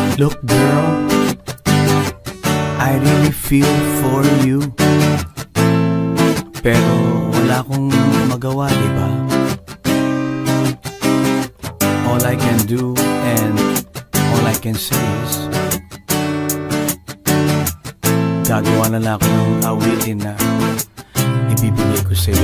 Look girl, I really feel for you, pero wala akong magawa, diba? All I can do and all I can say is gagawa na lang ako ng awitin na ibibigay ko sa'yo.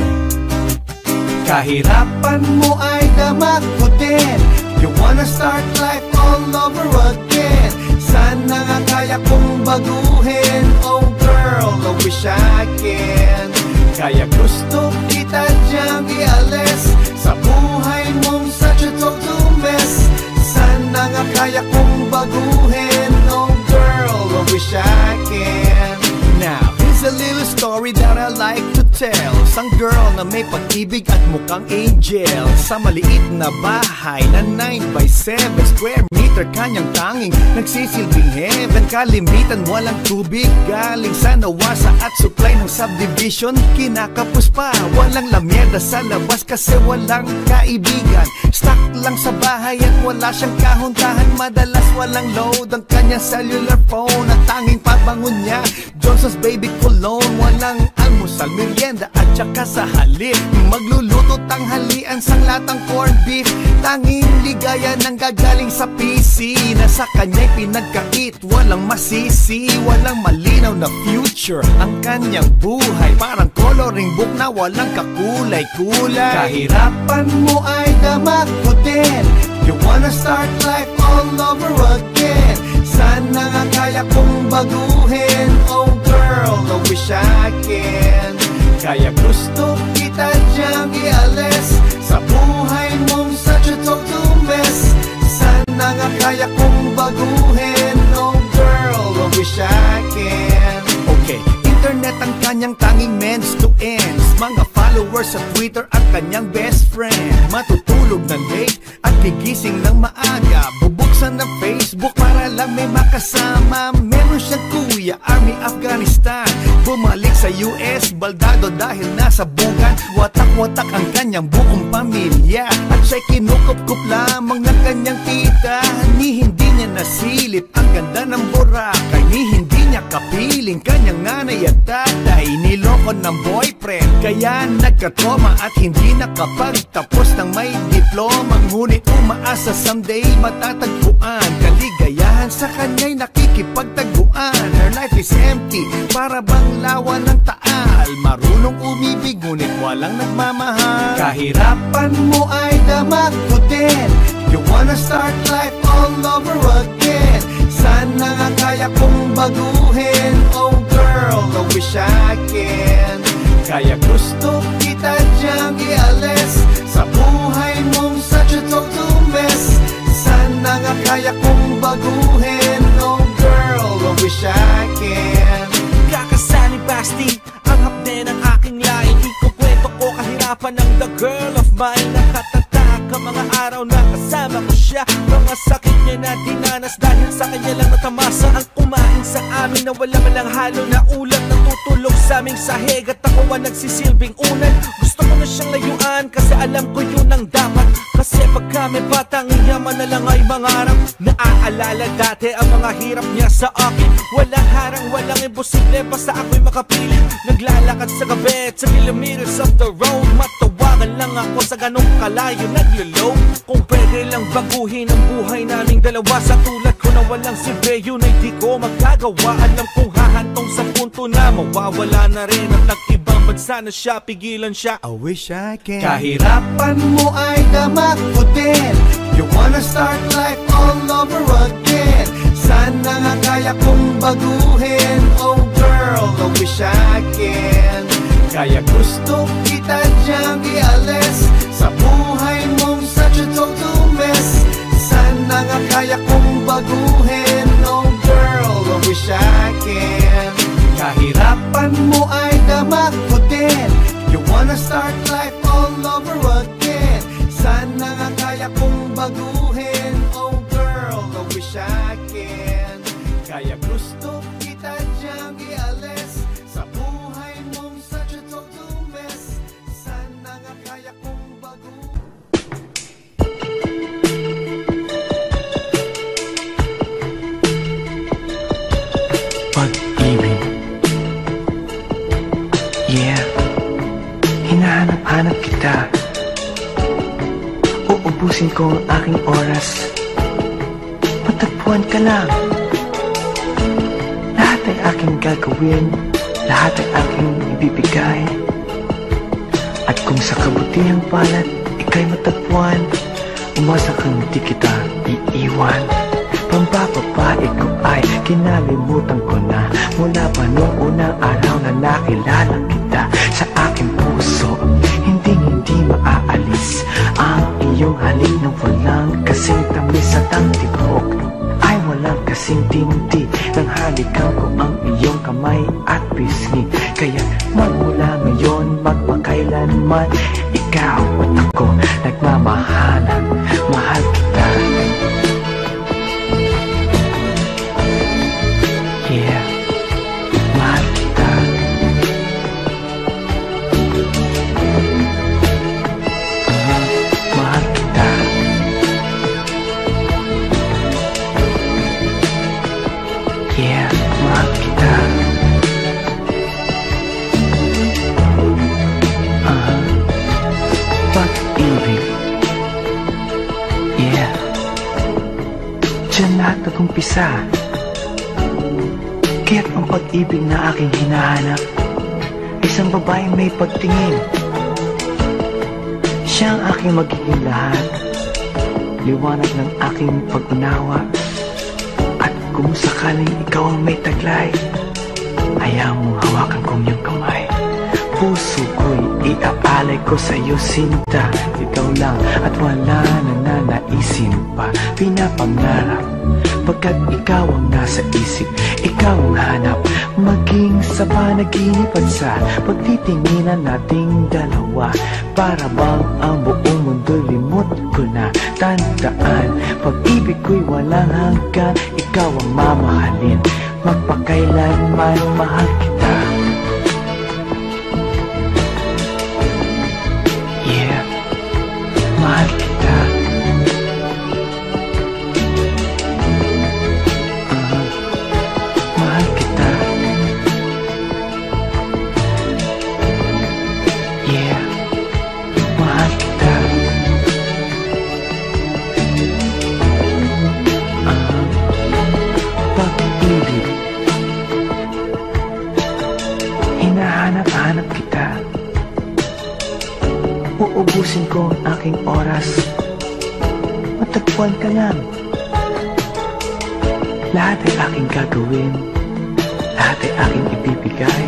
Kahirapan mo ay damat ko din. You wanna start life all over again. Sana nga kaya kong baguhin. Oh girl, I wish I can. Kaya gusto kita diyang ialis sa buhay mong such a total mess. Sana nga kaya kong baguhin. Oh girl, I wish I can. Now, here's a little story that I like to tell. Isang girl na may pag-ibig at mukhang angel. Sa maliit na bahay na 9x7 square meter, kanyang tanging nagsisilbing heaven. Kalimitan, walang tubig galing sa nawasa at supply ng subdivision. Kinakapos pa, walang lamyada sa labas kasi walang kaibigan. Stuck lang sa bahay at wala siyang kahuntahan. Madalas walang load ang kanyang cellular phone. At tanging pabangon niya Johnson's baby cologne. Walang almusal, merienda at saka sa halip magluluto tanghalian sang latang corned beef. Tanging ligaya nang gagaling sa PC na sa kanya'y pinagkakit. Walang masisi, walang malinaw na future. Ang kanyang buhay parang coloring book na walang kakulay-kulay. Kahirapan mo ay damat ko din. You wanna start life all over again. Sana nga kaya kong baguhin. Oh girl, I wish I can. Kaya gusto kita diyang ialis sa buhay mong such a total mess. Sana nga kaya kong baguhin. Oh girl, I wish I can. Okay, internet ang kanyang tanging means to ends. Mga followers sa Twitter at kanyang best friend. Matutulog ng late at gigising ng maaga. Bubuksan ng Facebook para lang may makasama. Meron siyang kuya, Army Afghanistan. Bumalik sa US, baldado dahil nasa bugan. Watak-watak ang kanyang buong pamilya. At siya'y kinukup-kup lamang ng kanyang tita. Ni hindi niya nasilip ang ganda ng Boracay. Ni hindi niya kapiling kanyang nanay at tatay. Niloko ng boyfriend, kaya nagkatroma at hindi nakapagtapos ng may diploma. Ngunit umaasa someday matatagpuan. Kaligayahan sa kanya'y nakikipagtaguan. Her life is empty, para bang lawa ng taal. Marunong umibig, ngunit walang nagmamahal. Kahirapan mo ay damat ko din. You wanna start life all over again. Sana nga kaya kong baguhin. Oh girl, I wish I can. Kaya gusto kita diyang ialis sa buhay mong such a total mess. Sana nga kaya kong baguhin. Oh girl, I wish I can. Kakasani Basti, ang hapde ng aking lahi. Di ko kwento ko kahirapan ng the girl of mine. Nakatatak ang mga araw na kasama ko siya. Mga sakit niya na dinanas dahil sa kanya lang natamasa. Ang kumain sa amin na wala malang halo na ulam. Natutulog sa aming sahig at ako ang nagsisilbing unan. Gusto ko na siyang layuan kasi alam ko yun ang dapat. Kasi pagka may batang yaman na lang ay mangarap. Naaalala dati ang mga hirap niya sa akin. Walang harang, walang imposible, basta ako'y makapili. Naglalakad sa gabi sa kilometers of the road. Matawagan lang ako sa ganong kalayo naglo-low. Kung pwede lang baguhin ang buhay naming dalawa. Sa tulad ko na walang silbi, yun ay di ko magagawa. Alam kong hahantong sa punto na mawawala na rin. At nag-ibang bansa na siya, pigilan siya. I wish I can. Kahirapan mo ay damat ko din. You wanna start life all over again. Sana nga kaya kong baguhin. Oh girl, I wish I can. Kaya gusto kita diyang ialis sa buhay mong such a total mess. Sana nga kaya kong baguhin. Oh girl, I wish I can. Kahirapan mo ay damat ko din. You wanna start life all over again. Sana nga kaya kong baguhin. Oh girl, I wish I can. Kaya gusto kita diyang ialis sa buhay mong such a total mess. Sana nga kaya kong baguhin. Uubusin ko ang aking oras. Matagpuan ka lang. Lahat ay aking gagawin, lahat ay aking ibibigay. At kung sa kabutihang palad ika'y matagpuan, umasa kang di kita iiwan. Pambababae ko ay kinalimutan ko na, mula pa noong unang araw na nakilala kita. Sa aking puso, hindi maaalis ang iyong halik na walang kasing tamis at ang tibok ay walang kasing tindi. Nang halikan ko ang iyong kamay at pisngi, kaya magmula ngayon magpakailanman, ikaw at ako nagmamahalan. Mahal kita. Yeah, mahal kita. Mahal kita. Yeah, mahal kita. Pag-ibig. Yeah, diyan lahat nag-umpisa. Kaya't ang pag-ibig na aking hinahanap, isang babaeng may pagtingin. Siya ang aking magiging lahat, liwanag ng aking pag-unawa. At kung sakaling ikaw ang may taglay, hayaan mong hawakan kong iyong kamay. Puso ko'y iaalay ko sa'yo, sinta. Ikaw lang at wala na nanaisin pa. Pinapangarap pagkat ikaw ang nasa isip, ikaw ang hanap, maging sa panaginip at sa pagtitinginan nating dalawa. Para bang ang buong mundo limot ko na. Tandaan, pag-ibig ko'y walang hanggan, ikaw ang mamahalin, magpakailanman mahal kita. Yeah, mahal kita. Mahal kita. Yeah, mahal kita. Pag-ibig, hinahanap-hanap kita. Uubusin ko ang aking oras. Matagpuan ka lang. Lahat ay aking gagawin, lahat ay aking ibibigay.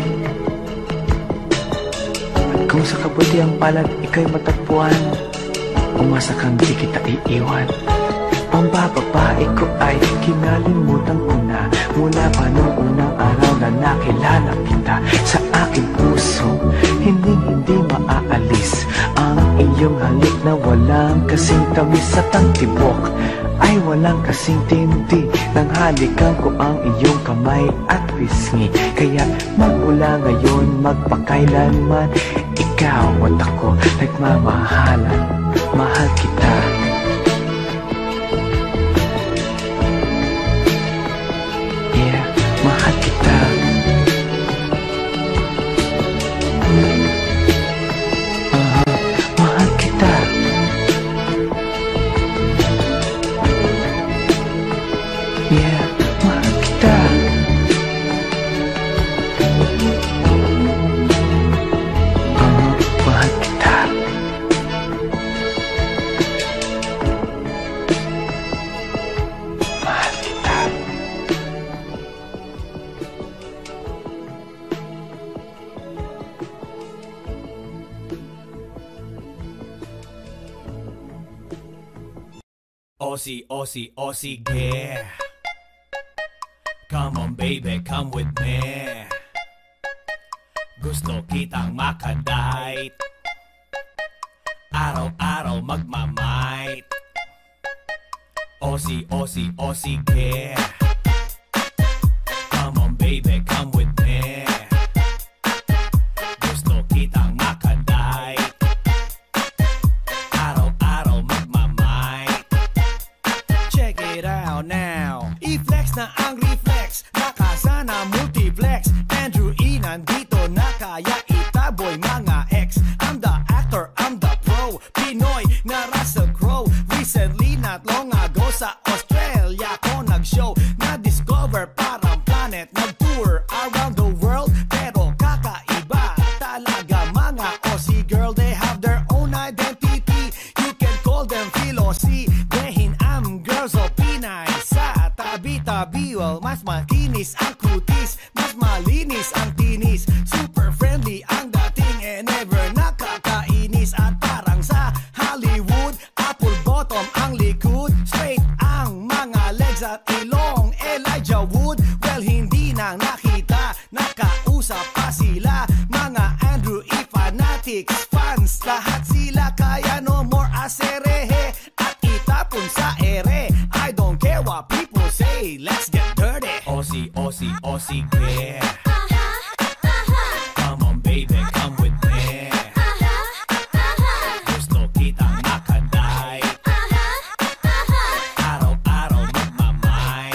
At kung sa kabutihang palad ika'y matagpuan, umasa kang di kita iiwan. Pambababae ko ay kinalimutan ko na, mula pa noong unang araw na nakilala kita. Sa aking puso, hindi maaalis ang iyong halik na walang kasing tamis at ang tibok ay walang kasing tindi. Nang halikan ko ang iyong kamay at pisngi, kaya magmula ngayon magpakailanman, ikaw at ako nagmamahalan. Mahal kita. Yeah, mahal kita. Mahal kita. Yeah, mahal kita. Mahal kita. Mahal kita. Aussie, Aussie, Aussie, yeah. Come on baby, come with me. Gusto kitang makadite, araw-araw magmamight. Aussie, Aussie, Aussie, yeah. Come on baby, come with me. Gusto kitang makadite, araw-araw magmamight. Check it out now. I-flex na ang reflex, nakasana multiplex. Andrew E nandito na, kaya itaboy mga ex. I'm the actor, I'm the pro, Pinoy na Russell Crowe. Australia ko nag-show. Na-discover parang planet. Nag-tour around the world, pero kakaiba talaga mga Aussie girl. They have their own identity. You can call them Philosi. Dehin am girls o Pinay. Sa tabi-tabi, well, mas makinis ang kutis, mas malinis ang tinis. Super friendly ang dating and never nakakainis. At parang sa Hollywood, apple bottom ang likod, straight ang mga legs at ilong. Elijah Wood, well, hindi na nakita, nakausap pa sila. Mga Andrew E. fanatics, fans, lahat sila. Kaya no more aserehe at itapon sa ere. I don't care what people say, let's get dirty. Aussie, Aussie, Aussie, yeah. Come on baby, come with me. Gusto kitang makaday. Araw-araw magmamay.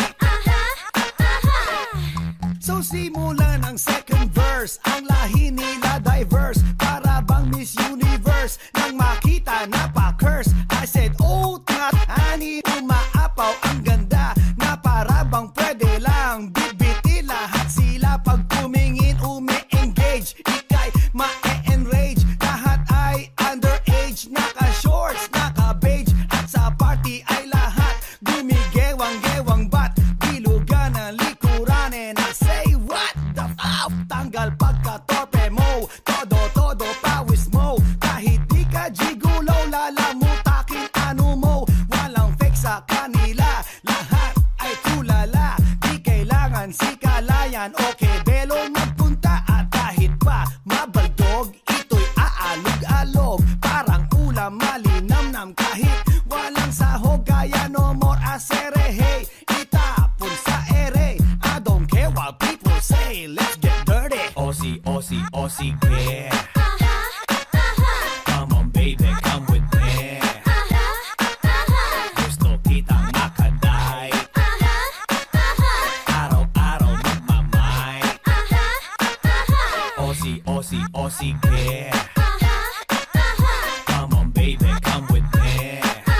So simulan ang second verse. Ang lahi nila diverse, para bang Miss Universe. Nang makita na pa-curse, I said, oh, not honey. Umaapaw ang ganda, na para bang pwede lang bitbiti lahat sila. Pag tumingin, umi-engage, ikay ma-enrage. Lahat ay underage, naka-shorts, naka-beige. At sa party ay lahat gumigewang-gewang bat. Bilugan ang likuran and I say, what the fuck? Tanggal pagka-torpe mo, todo-todo pawis mo. Kahit di ka gigulaw, lalamutakin ano mo. Walang fake sa kanila, lahat ay tulala. Di kailangan sikalayan, okay, belong magpunta. At kahit pa mabaldog, ito'y aalog-alog. Parang ulam malinamnam kahit walang sahog. Kaya no more aserehe, itapon sa ere. I don't care what people say, let's get dirty. Aussie, Aussie, Aussie, yeah. Come on baby, come with me. Gusto kitang makaday. Araw-araw magmamay. Aussie, Aussie, Aussie, yeah. Come on baby, come with me.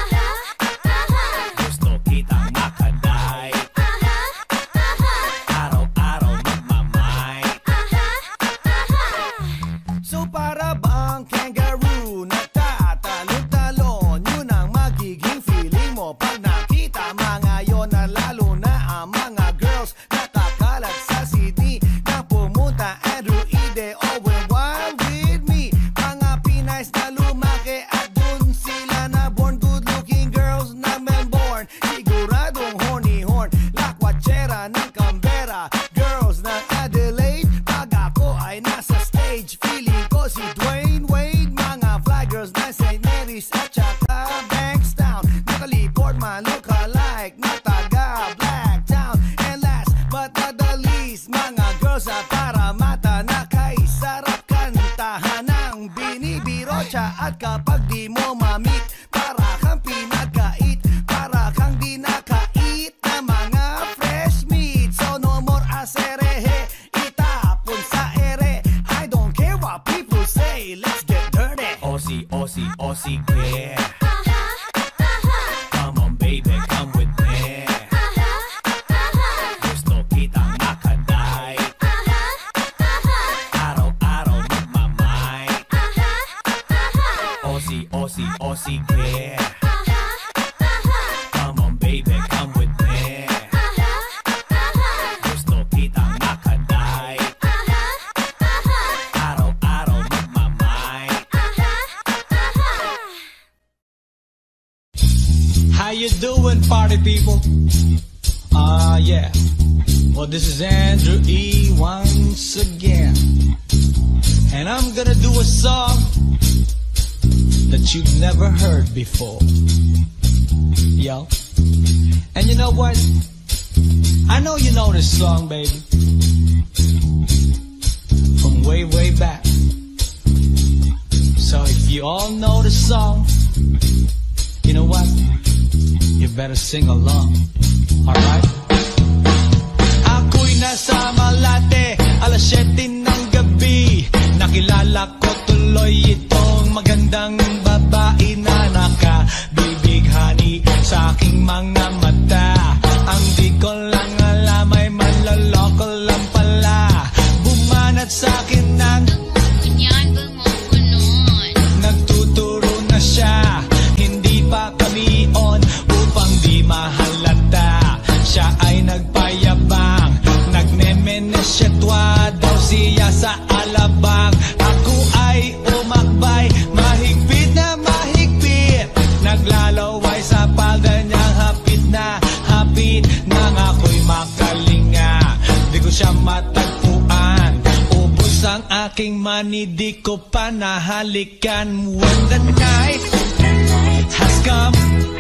Gusto kitang makaday. Araw-araw magmamay. So para bang kangaroo, nagtatalon-talon, yun ang magiging feeling mo pag nakita mga yon. Na lalo na ang mga girls nakakalat sa CD na pumunta Andrew Ide, oh well, wild with me. Mga Pinays na lumaki at dun sila na born. Good-looking girls na Melbourne, siguradong horny-horn. Lakwachera ng Canberra, girls ng Adelaide. Pag ako ay nasa stage, feeling ko si Dwayne Wade. Mga fly girls na St. Mary's at saka Bankstown. Nakaliport man look-alike na taga Blacktown. And last but not the least, mga girls sa Parramatta na kay sarap kantahan ng binibiro siya. At kapag di mo ma-meet, para kang pinagkait, para kang di nakait na mga fresh meat. So no more aserehe, itapon sa ere. I don't care what people say, let's get dirty. Aussie, Aussie, Aussie, yeah. Come on baby, come with me. Gusto kitang makaday. Araw-araw magmamay. Aussie, Aussie, Aussie, yeah. Come on baby, come with me. Gusto kitang makaday. Araw-araw magmamay. How you doing, party people? Yeah. Well, this is Andrew E. once again. And I'm gonna do a song that you've never heard before. Yo. And you know what? I know you know this song, baby. From way, way back. So if you all know the song, you know what? You better sing along. Alright? Ako'y nasa Malate, alas 7 ng gabi. Nakilala ko tuloy itong magandang babae na nakabibighani sa aking mga mata. nang ako'y makalinga. Di ko siya matagpuan, ubos ang aking money, di ko pa nahalikan. When the night has come,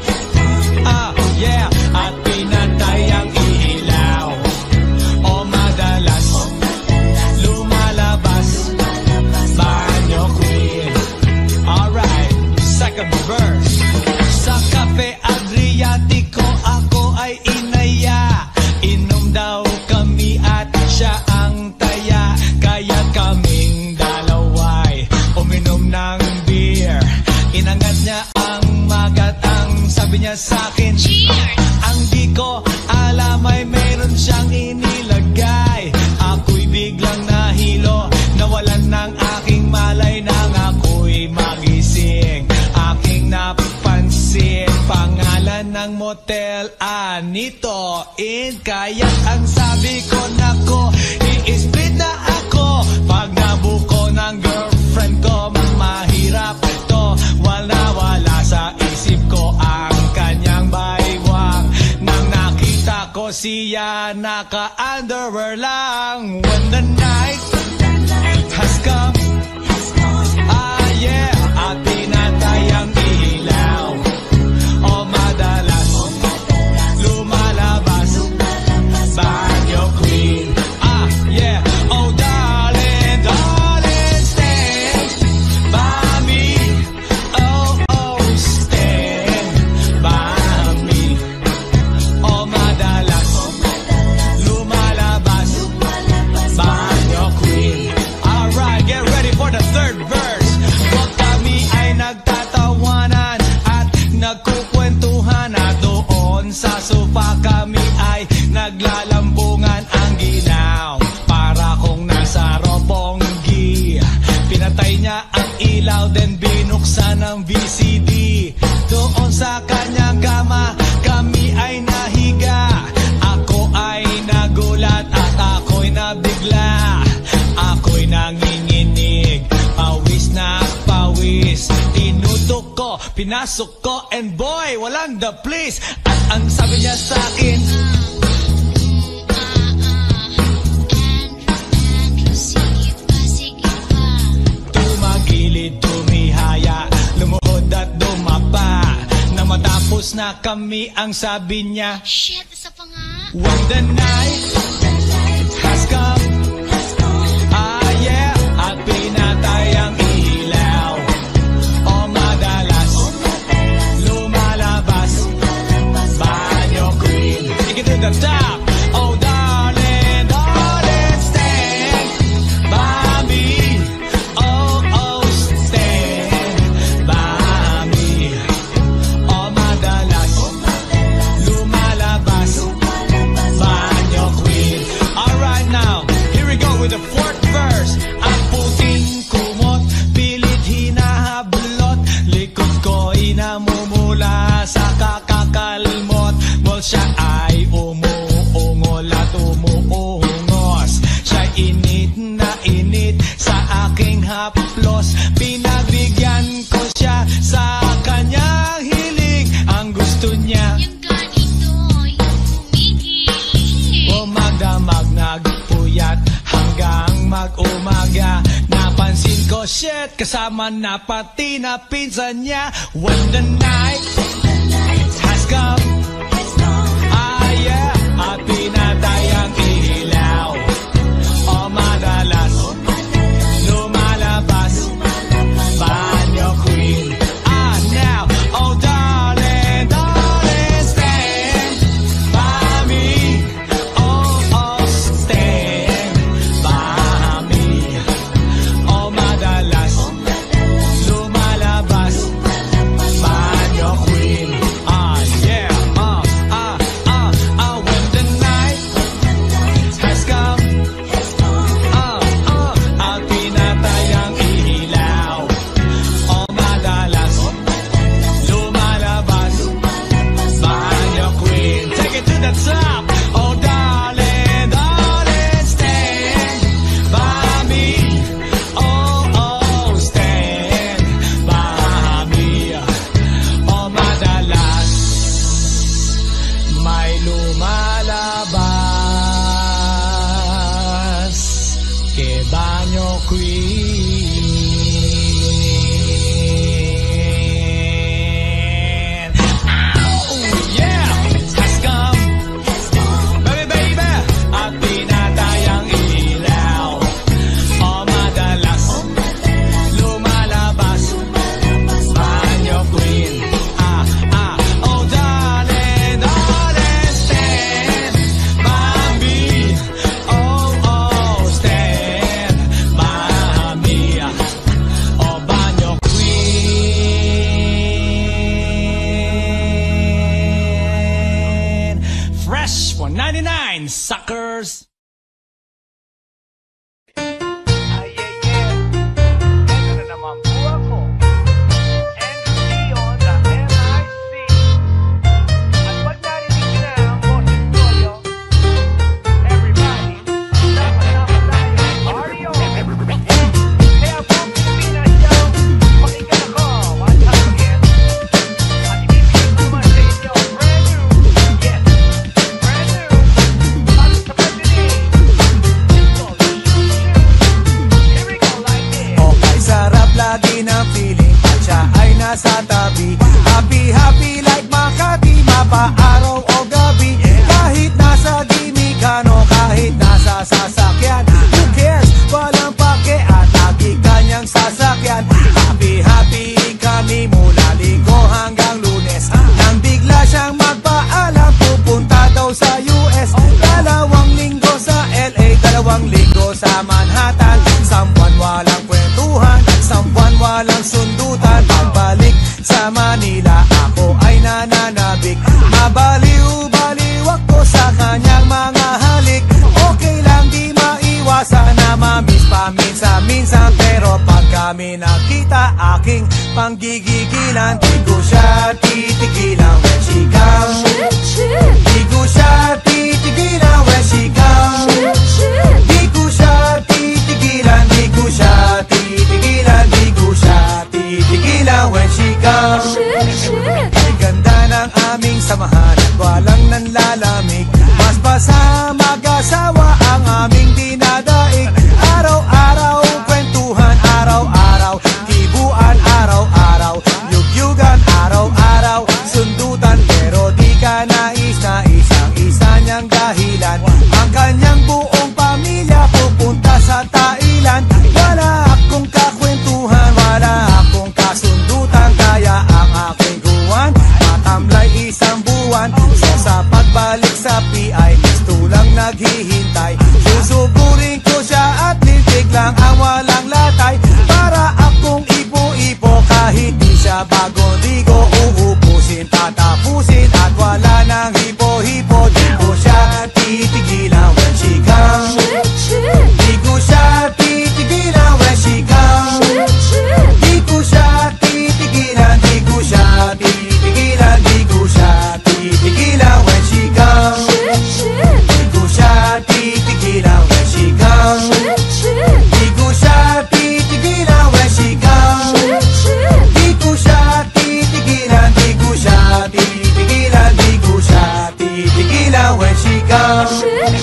yeah, at pinatay ang ilaw, o madalas lumalabas banyo queen. Alright, second verse. Sa Cafe Adriatico ako ay inaya, inom daw kami at siya ang taya. Kaya kaming dalaway uminom ng beer. Inangat niya ang magatang, sabi niya sa'kin, ang di ko alam ay meron siyang inilagay. Ako'y biglang nahilo, nawalan ng aking malay nang ako'y magising. Aking napansin, pangalan ng motel, Anito Inn. Kaya ang sabi ko, nako, i-split na ako. Pag nabuko ng girlfriend ko, mahirap to. Wala sa isip ko ang kanyang baywang. Nang nakita ko siya, naka-underwear lang. When the night has come, yeah, at pinatay ang ilaw, o madalas lumalabas banyo queen. Yeah, oh darling, darling, stand by me. Oh, stand by me. O madalas lumalabas banyo queen. Alright, get ready for the third verse. Huwag kami ay nagtatawanan at nagkukwentuhan, at doon sa sofa kami ay naglalambungan. Ang ginaw para kung nasa robonggi, pinatay niya ang ilaw, then binuksan ang VCD. Doon sa kanyang kama kami ay nahiga. Ako ay nagulat at ako'y nabigla. Ako'y nanginginig, pawis na pawis. Tinutok ko, pinasok ko, and boy, walang the please. At ang sabi niya sa'kin, tumagilid, tumihaya, lumuhod at dumapa. Nang matapos na kami, ang sabi niya, Shit, isa pa nga. when the night has come, yeah, at pinatay ang ilaw, o madalas lumalabas banyo queen. Take it to the top. Oh darling, darling, stand by me. Oh, stand by me. O madalas lumalabas banyo queen. Alright, now here we go with the fourth verse. Ang puting kumot, pilit hinahablot, likod ko'y namumula sa kakakalmot. Well, siya ay umuungol at umuungos. Siya init na init sa aking haplos. Pinagbigyan ko siya sa kanyang hiling. Ang gusto niya, Yung ganito, yung humigil. magdamag nagpuyat hanggang mag-umaga. Napansin ko, shit, kasama na pati na pinsan niya. When the night has come, yeah, at pinatay ang ilaw, o madalas lumalabas banyo queen. Now, oh darling, darling, stand by me. Oh, stand by me. O madalas lumalabas banyo queen. Yeah. queen. Oh yeah, has come, baby baby, at pinatayang ilaw. O madalas lumalabas, banyo queen. Oh darling, darling, stand by me. Oh, stand by me. Oh, banyo queen. Fresh 199, suckers. Lagi na feeling at siya ay nasa tabi. Happy, happy like Makati, mapa-araw o gabi. Kahit nasa gimikano, kahit nasa sasakyan, who cares? Walang pake at lagi kanyang sasakyan. Happy, happy kami mula Linggo hanggang Lunes. Nang bigla siyang magpaalam, pupunta daw sa US. 2 linggo sa LA, 2 linggo sa Manhattan. Sambuan walang kwentuhan, sambuan walang sundutan. Pagbalik sa Manila, ako ay nananabik. Mabaliw-baliw ako sa kanyang mga halik. Okay lang, di maiwasan na mamiss paminsan-minsan. Pero pag kami nakita, aking panggigigilan. Di ko siya titigilan when she comes. Di ko siya titigilan when she comes. Di ko siya titigilan, di ko siya titigilan, di ko siya titigilan when she comes. Ay ganda ng aming samahan at walang nanlalamig. Mas basa mag-asawa ang aming dinadaig. Araw-araw kwentuhan, araw-araw kibuan, araw-araw yugyugan, araw-araw sundutan. Pero di ka nais-nais ang isa niyang dahilan. Ang kanyang buong pamilya pupunta sa Thailand. Wala akong kakwentuhan, wala akong kasundutan. Kaya ang aking guwan matamlay 1 buwan. So sa pagbalik sa PI, gusto lang naghihintay. Susuburin ko siya at lintik lang ang walang latay. Para akong ipo-ipo kahit di siya bagong ligo. Uubusin, tatapusin at wala nang hipo-hipo. Di ko siya titigilan when she comes. Di ko siya titigilan when she comes. Di ko siya titigilan, di ko siya titigilan, di ko siya titigilan when she comes. Di ko siya titigilan when she comes. Di ko siya titigilan when she comes. Di ko siya titigilan, di ko siya titigilan, di ko siya titigilan when she comes.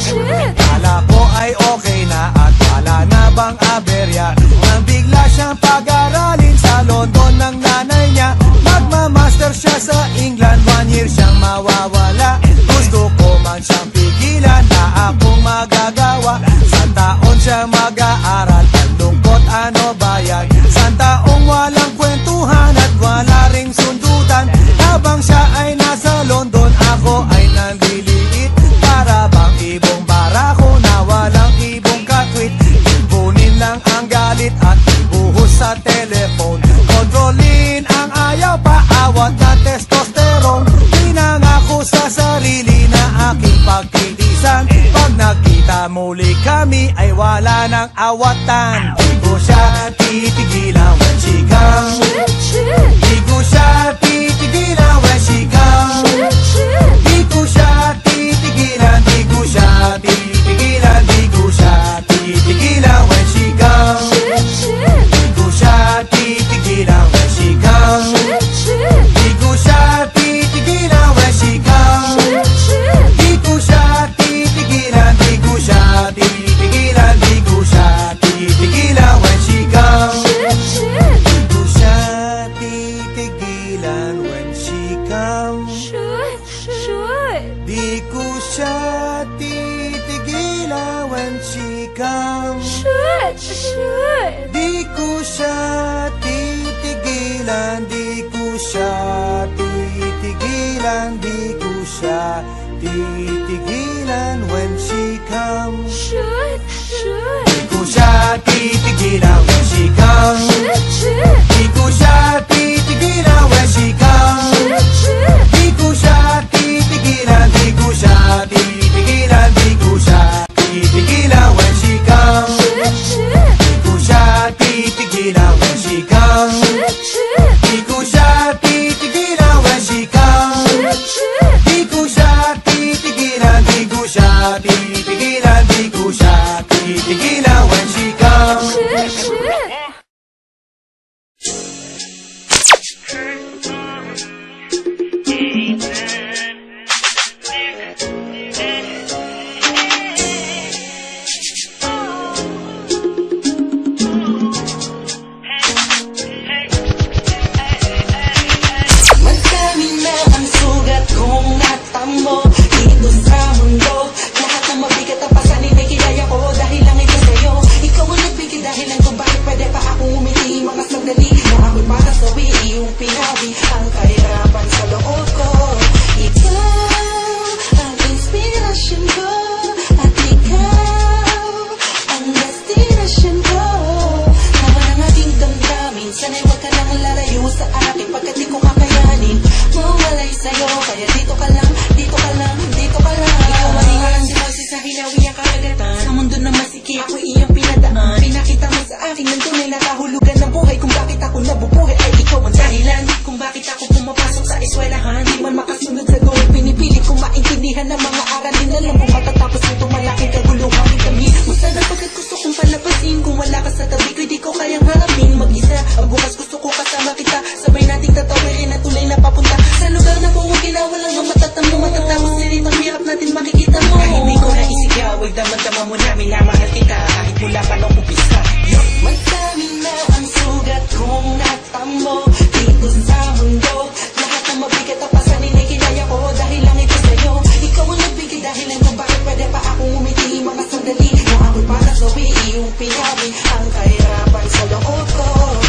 Kala ko ay okay na at wala na bang aberya. Nang bigla siyang pag-aralin sa London ng nanay niya. Magmamaster siya sa England, 1 year siyang mawawala. Gusto ko man siyang pigilan, na akong magagawa. Sa taon siya mag-aaral, ang lungkot ano ba yan? Sa taong walang kwentuhan at wala ring sundutan. Habang siya ay nasa London, ako ay nandiliit. Para bang ibong barako na walang ibong kakwit. Ibunin lang ang galit at ibuhos sa telephone. Kontrolin ang ayaw, paawat na testosterone. Pinangako sa sarili na aking pagtitisan. Pag nakita muli kami ay wala nang awatan. Di ko siya titigilan when she comes. Di ko siya titigilan when she comes. Di ko siya titigilan, di ko siya titigilan, di ko siya titigilan when she comes. Di ko siya titigilan when she comes. Di ko siya titigilan when she comes. Di ko siya titigilan, di ko siya titigilan, di ko siya titigilan she comes. Shoot! Di ko siya titigilan, di ko siya titigilan, di ko siya titigilan when she comes. Shoot! Di ko siya titigilan when she comes. Di ko siya titigilan when she comes. Di ko siya titigilan, di ko siya titigilan, di ko siya titigilan when she comes. Di ko siya titigilan when she comes. Di ko siya titigilan when she comes. Di ko siya titigilan, di ko siya titigilan, di ko siya titigilan when she comes. Magkami na ang sugat kong natamo dito sa mundo. Lahat ng mabigat na pasanin ay kinaya ko dahil lang ito sa'yo. Ikaw ang nagbigay dahilan kung bakit pwede pa akong umiti. Mga sandali na ako'y para sawi iyong pinawi ang kahirapan sa loob ko. Ikaw ang inspirasyon ko at ikaw ang destinasyon ko. Naman ang aking damdamin, sana'y huwag ka nang lalayo sa akin pagkat di ko kakayanin mawalay sa'yo. Kaya dito ka lang, dito ka lang, dito ka lang. Ikaw ang ingalan si Moises sa hinawi ang karagatan. Sa mundo na masikip, ako iyong pinadaan. Pinakita mo sa akin ng tunay na kahulugan ng buhay. Kung bakit ako nabubuhay ay ikaw ang dahilan. Kung bakit ako pumapasok sa eskwelahan, di man makasunod sa goal. Pinipilit kong maintindihan ng mga aralin. Alam mo matatapos ito malaking kaguluhan. Kami mo sana pagkat gusto kong palabasin. Kung wala ka sa tabi ko, di ko kayang harapin mag-isa. Ang bukas gusto ko kasama kita, sabay nating tatawirin at tulay na papunta sa lugar na pumugin na walang matatamo. Matatapos sirit ang hirap natin makikita mo. Kahit di ko na isigaw, ay damang-dama mo namin na mahal kita. Kahit mula pa nung umpisa. Magdami na ang sugat kong natamo dito sa mundo. Lahat ng mabigat na pasanin ay kinaya ko dahil lang ito sa'yo. Ikaw ang nagbigay dahilan kung bakit pwede pa akong umiti. Mga sandali na ako'y para sawi iyong pinawi ang kahirapan sa loob ko.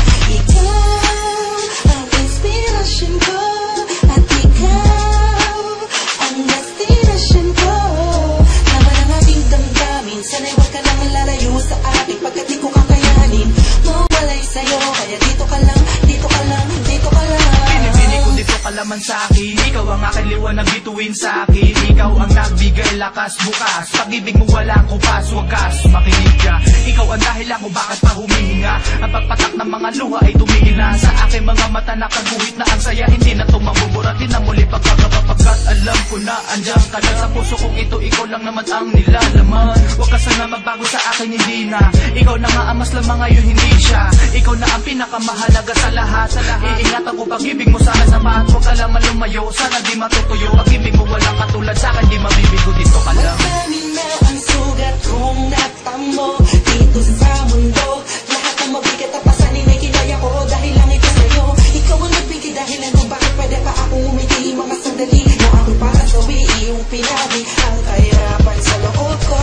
Ikaw ang inspirasyon ko at ikaw ang destinasyon ko. Naman ang aking damdamin, sana'y huwag ka nang lalayo sa akin pagkat di ko kakayanin mawalay sa'yo. Kaya dito ka lang, dito ka lang, dito ka lang. Pinipili ko dito ka laman sa'kin. Ikaw ang aking liwanag bituin sa'kin. Ikaw ang nagbigay lakas bukas. Pag-ibig mo walang kupas, wagas makinig ka. Ikaw ang dahilan kung bakit pa humihinga. Ang pagpatak ng mga luha ay tumigil na. Sa aking mga mata nakaguhit na ang saya. Hindi na tumamubura, di na muli pagkakapagkat alam ko na andyan ka lang. Sa puso kong ito, ikaw lang naman ang nilalaman. Huwag ka sana magbago sa akin, hindi na. Ikaw na nga ang mas lamang ngayon, hindi siya. Ikaw na ang pinakamahalaga sa lahat. Iingatan ko pag-ibig mo sa akin sa mahat. Huwag ka lang malumayo, sana di matutuyo. Pag-ibig mo walang katulad sa akin, di mabibigo, dito ka lang. Magdami na ang sugat kong natamo dito sa mundo. Lahat ng mabigat na pasanin ay kinaya ko dahil lang ito sa'yo. Ikaw ang nagbigay dahilan kung bakit pwede pa akong umiti. Mga sandali na ako'y para sawi iyong pinawi ang kahirapan sa loob ko.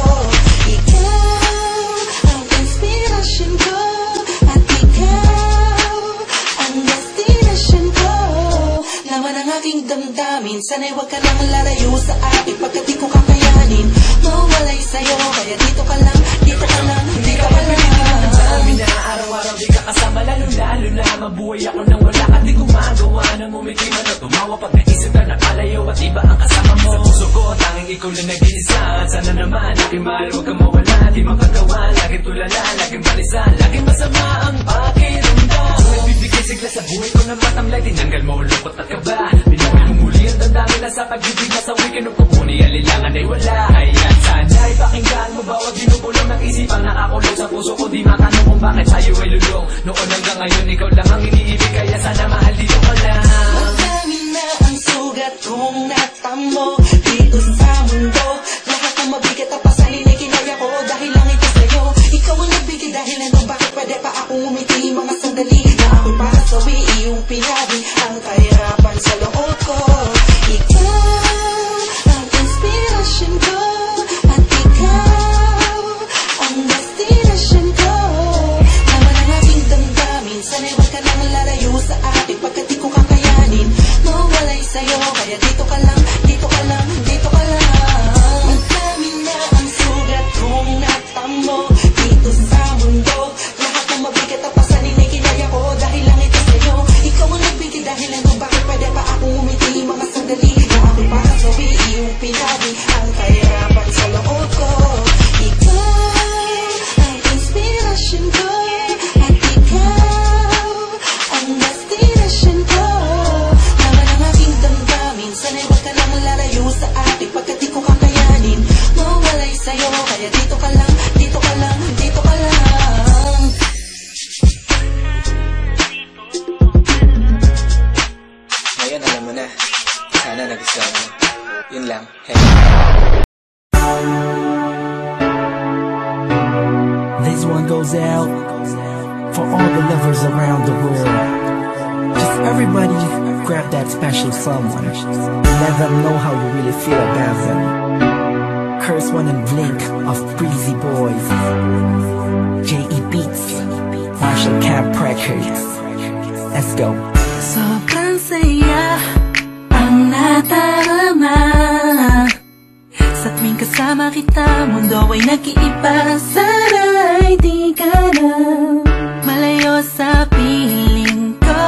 Ikaw ang inspirasyon ko at ikaw ang destinasyon ko. Laman ang aking damdamin, sana'y huwag ka nang lalayo sa akin pagkat di ko kakayanin mawalay sa'yo. Kaya dito ka lang, dito ka lang, dito ka lang. Sabi na araw-araw di ka kasama, lalo-lalo na mabuhay ako nang wala ka. Di gumagawa ng umiti man o tumawa pag naisip ka nakalayo at iba ang kasama mo. Sa puso ko, tanging ikaw lang nag-iisa. Sana naman, aking mahal, huwag kang mawala. Di makagawa, laging tulala, laging balisa, laging masama ang pakiramdam. Nagbibigay sigla sa buhay ko ng matamlay. Tinanggal mo lungkot at kaba. Binagay mo muli ang dandami na sa pag-ibig na sa weekend. Nung pagpuni, alilangan ay wala. Kaya sana'y pakinggan mo bawat binubulong ng isipan. Nakakulong sa puso ko, di matanong kung bakit sa'yo ay lulong. Noon hanggang ngayon, ikaw lang ang iniibig. Kaya sana mahal, dito ka lang. Magdami na ang sugat kong natamo dito sa mundo. Lahat ng mabigat na pasanin ay kinaya ko dahil lang ito sa'yo. Ikaw ang nagbigay dahilan kung bakit pwede pa akong umiti. Mga sandali na ako'y para sawi iyong pinawi ang kahirapan sa loob ko. Ikaw ang inspirasyon ko at ikaw goes out for all the lovers around the world. Just everybody grab that special someone and let them know how you really feel about them. Curse One and Blink of Breezy Boys, J.E. Beats, Marshall Camp Records. Let's go. Sobrang saya ang nadarama sa tuwing kasama kita. Mundo ay nag-iiba. Sana'y di ka na malayo sa piling ko,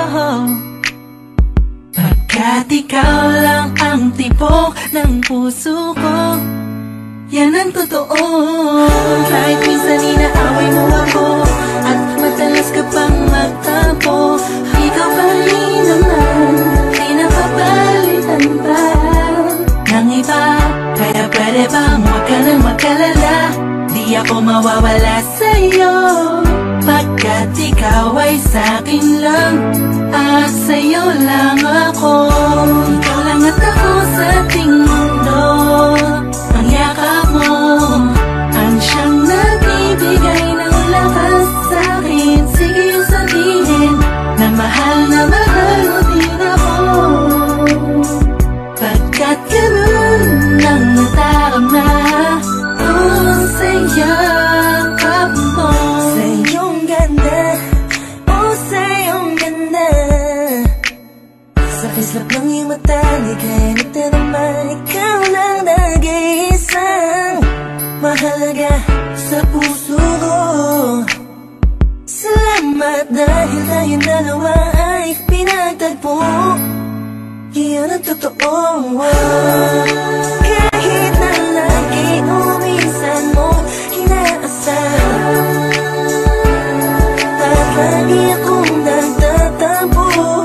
pagkat ikaw lang ang tibok ng puso ko. Yan ang totoo. Kahit minsan inaaway mo ako at madalas ka pang magtampo, ikaw pa rin naman, di napapalitan pa ng iba. Kaya pwede bang huwag ka nang mag-alala, di ako mawawala sa'yo, pagkat ikaw ay sa'kin lang at sa'yo lang ako. Ikaw lang at ako sa ating mundo. Ang yakap mo ang siyang nagbibigay ng lakas sa'kin. Sige yung sabihin na mahal mo din ako, pagkat ganun ang nadarama ko sa yakap mo. Sa iyong ganda, oh sa iyong ganda, sa kislap ng iyong mata, di kaya nagdarama. Ikaw lang nag-iisang mahalaga sa puso ko. Salamat dahil tayong dalawa ay pinagtagpo. Iyan ang totoo. Kahit na lagi o minsan mo inaasal, at lagi akong nagtatampo.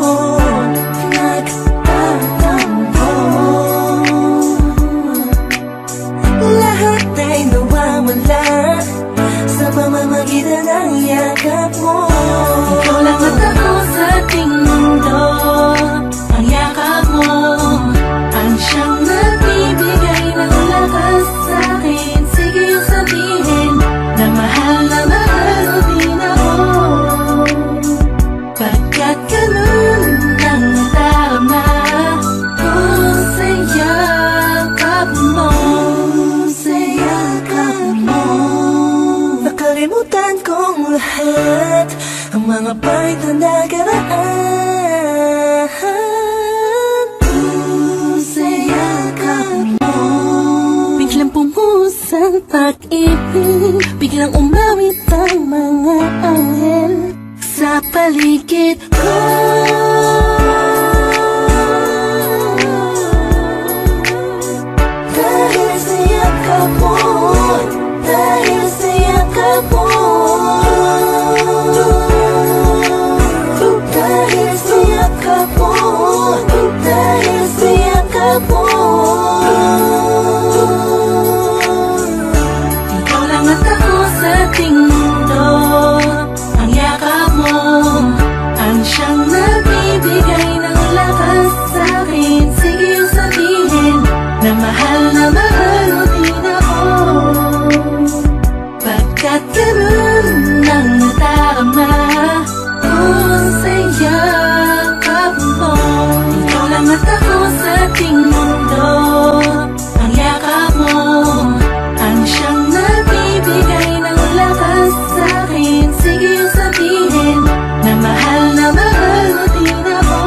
Lahat ay nawawala sa pamamagitan ng yakap mo. Ikaw lang at ako sa ating mundo. Ang yakap mo ang siyang nagbibigay ng lakas sa'kin. Sige yung sabihin na mahal mo din ako, pagkat ganun ang nadarama ko sa yakap mo. Sa yakap mo, nakalimutan kong lahat ang mga pahit na nakaraan. Sa yakap mo, biglang pumuhos ang pag-ibig, biglang umawit ang mga anghel sa paligid ko. Dahil sa yakap mo, dahil sa yakap mo, dahil sa yakap mo, dahil sa yakap mo. Ikaw lang at ako sa ating mundo. Ang yakap mo ang siyang nagbibigay ng lakas sa'kin. Sige yung sabihin na mahal mo din ako, pagkat ganun ang nadarama ko sa yakap mo. Ikaw lang at ako sa ating mundo. Ang yakap mo ang siyang nagbibigay ng lakas sa'kin. Sige yung sabihin na mahal mo din ako,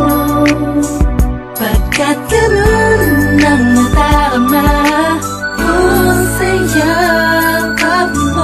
pagkat ganun ang nadarama ko sa yakap mo.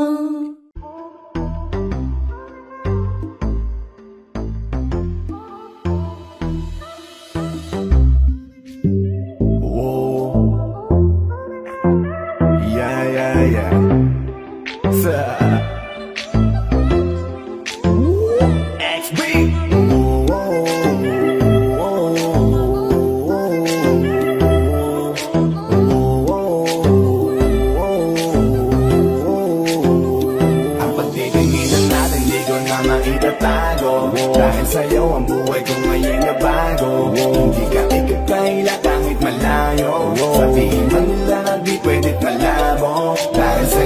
Dahil sa'yo ang buhay ko ngayon na bago. Hindi ka ikakaila kahit malayo. Sabihin man nila na di pwed't malabo. Dahil sa'yo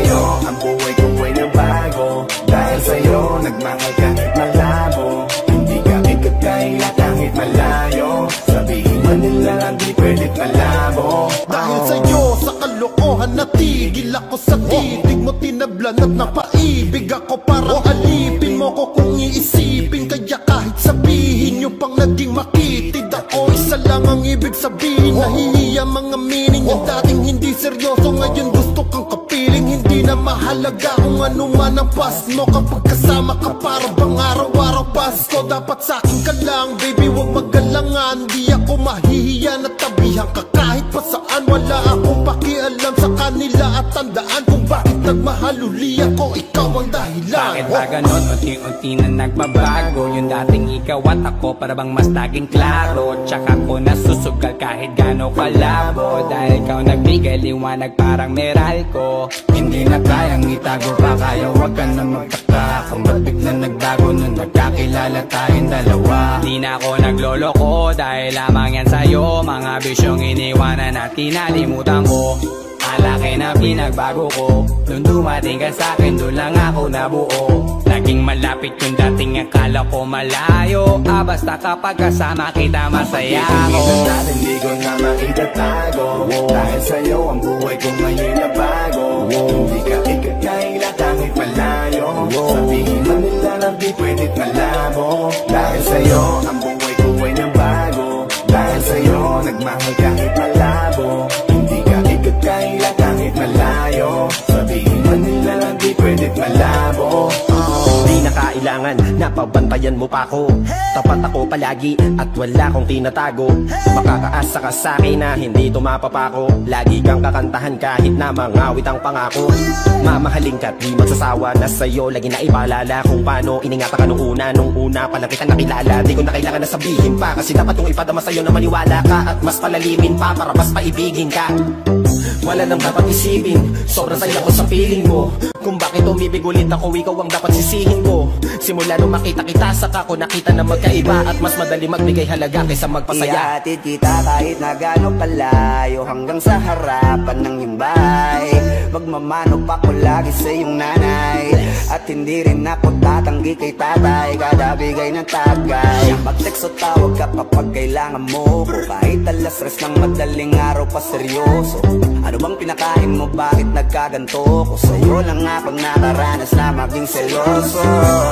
kalokohan, natigil ako sa titig mo, tinablan at napaibig ako. Parang alipin mo ko kung iisipin, kaya kahit sabihin nyo pang naging makitid ako, isa lang ang ibig sabihin. Nahihiya mga meaning, yung dating hindi seryoso, ngayon gusto kang kapiling. Hindi na mahalaga kung ano man ang past mo, kapag kasama ka para bang araw-araw Pasko. Dapat sa'kin ka lang, baby, wag magalangan. Di ako mahihiya na tabihan ka kahit pa saan. Wala akong pakialam sa kanila at tandaan kung bakit nagmahal uli ako, ikaw ang dahilan. Bakit ba ganon? Unti-unti na nagbabago, yung dating ikaw at ako para bang mas naging klaro. Tsaka ko nasusugal kahit gano'ng kalabo, dahil ikaw nagbigay liwanag parang Meralco. Hindi na kayang itago pa, kaya wag ka na magtaka kung ba't bigla nagbago nung nagkakilala tayong dalawa. Di na ako nagloloko dahil lamang yan sa'yo, mga bisyong iniwanan at kinalimutan ko. Malaki na pinagbago ko, nung dumating ka sa'kin doon lang ako nabuo. Laging malapit yung dating akala ko malayo, basta kapag kasama kita masaya ako. Pag-ibig natin di ko na maitatago, dahil sa'yo ang buhay ko ngayon na bago. Hindi ka ikakaila kahit malayo, sabihin man nila na di pwedit malabo. Dahil sa'yo ang buhay ko ay na bago, dahil sa'yo nagmahal kahit malabo. Hindi ka ikakaila kahit malayo, sabihin man nila na di pwedit malabo. Di na kailangan na pabantayan mo pa ako, tapat ako palagi at wala kong tinatago. Makakaasa ka sa'kin na hindi tumapapako, lagi kang kakantahan kahit na mangawit ang pangako. Mamahalin ka't di magsasawa, na sa'yo lagi na ipaalala kung paano iningatan ka nung una pa lang kita nakilala. Di ko na kailangan na sabihin pa, kasi dapat kong ipadama sa'yo na maniwala ka at mas palalimin pa para mas paibigin ka. Wala nang dapat isipin, sobrang saya ko sa feeling mo. Kung bakit umibig ulit ako, ikaw ang dapat sisihin ko. Simula nung makita kita, saka ko nakita na magkaiba, at mas madali magbigay halaga kaysa magpasaya. Ihatid kita kahit na gano'ng kalayo, hanggang sa harapan ng himbay. Magmamano pa ko lagi sa iyong nanay, at hindi rin ako tatanggi kay tatay, kada bigay ng tagay. Mag-text o tawag ka pa pag kailangan mo ko, kahit alas tres ng madaling araw pa seryoso. Ano bang pinakain mo, bakit nagkaganto ko? Sa'yo lang akong nakaranas na maging seloso.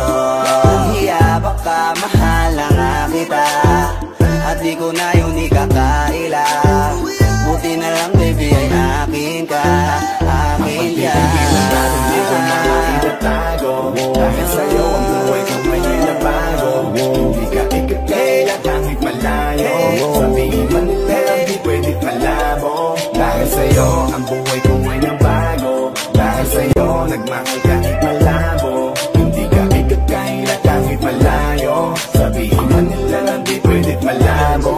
Hiya baka mahal na nga kita, at di ko na yun ikakaila. Buti na lang baby ay akin ka, akin ka. Di ko na maitatago, dahil sa'yo ang buhay ko ngayon na bago. Hindi ka ikakaila kahit malayo, sabihin man nila di pwedit malabo. Dahil sa'yo ang buhay ko ay na bago, dahil sa'yo nagmahal kahit malabo. Hindi ka ikakaila kahit malayo, sabihin man nila na di pwedit malabo.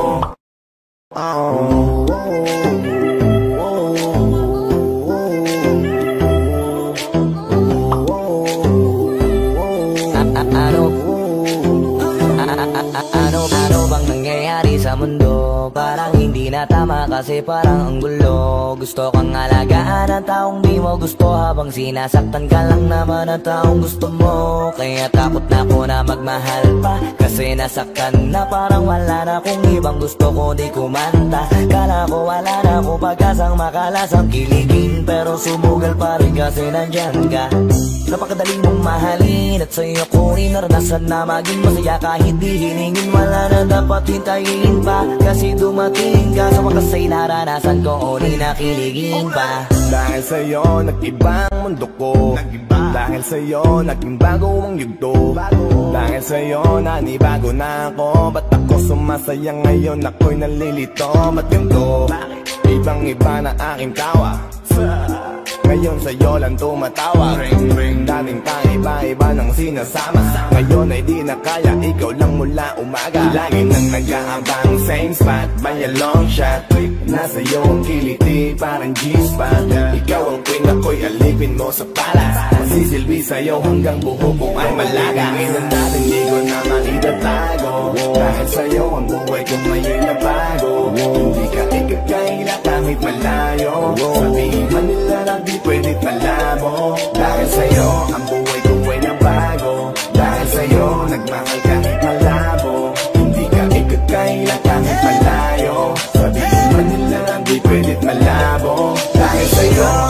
Ano bang nangyayari sa mundo? Parang hindi na tama kasi parang ang gulo. Gusto kang alagaan ang taong di mo gusto, habang sinasaktan ka lang naman ang taong gusto mo. Kaya takot na ako na magmahal pa, kasi nasaktan na parang wala na kung ibang gusto ko di kumanta. Kala ko wala na ako pag-asang makalasang kiligin, pero sumugal pa rin kasi nandyan ka. Napakadali mong mahalin at sa'yo ko rin naranasan na maging masaya kahit di hiningin. Wala na dapat hintayin pa, kasi dumating ka sa wakas ay naranasan ko o di nakiligin pa. Dahil sa'yo nag-iba ang mundo ko, dahil sa'yo naging bago ang yugto. Dahil sa'yo nanibago na ako, ba't ako sumasaya ngayon ako'y nalilito? Ba't ganito? Ibang iba na aking tawa, ngayon sa'yo lang tumatawa. Ring ring, dating pang iba-iba ng sinasama, ngayon ay di na kaya, ikaw lang mula umaga. Lagi nang nag-aabang same spot by a long shot, nasa iyo ang kiliti parang G-spot. Ikaw ang queen, ako'y alipin mo sa palas, masisilbi sa'yo hanggang buho ko ay malaga. Ngayon natin di ko na maitatago, dahil sa'yo ang buhay ko ngayon na bago. Hindi ka ikakaila kahit malayo, sabihin man nila na di pwedit malabo. Dahil sa'yo ang buhay ko ay na bago, dahil sa'yo nagmahal kahit malabo. Hindi ka ikakaila kahit malayo, sabihin man nila na di pwedit malabo. Dahil sa'yo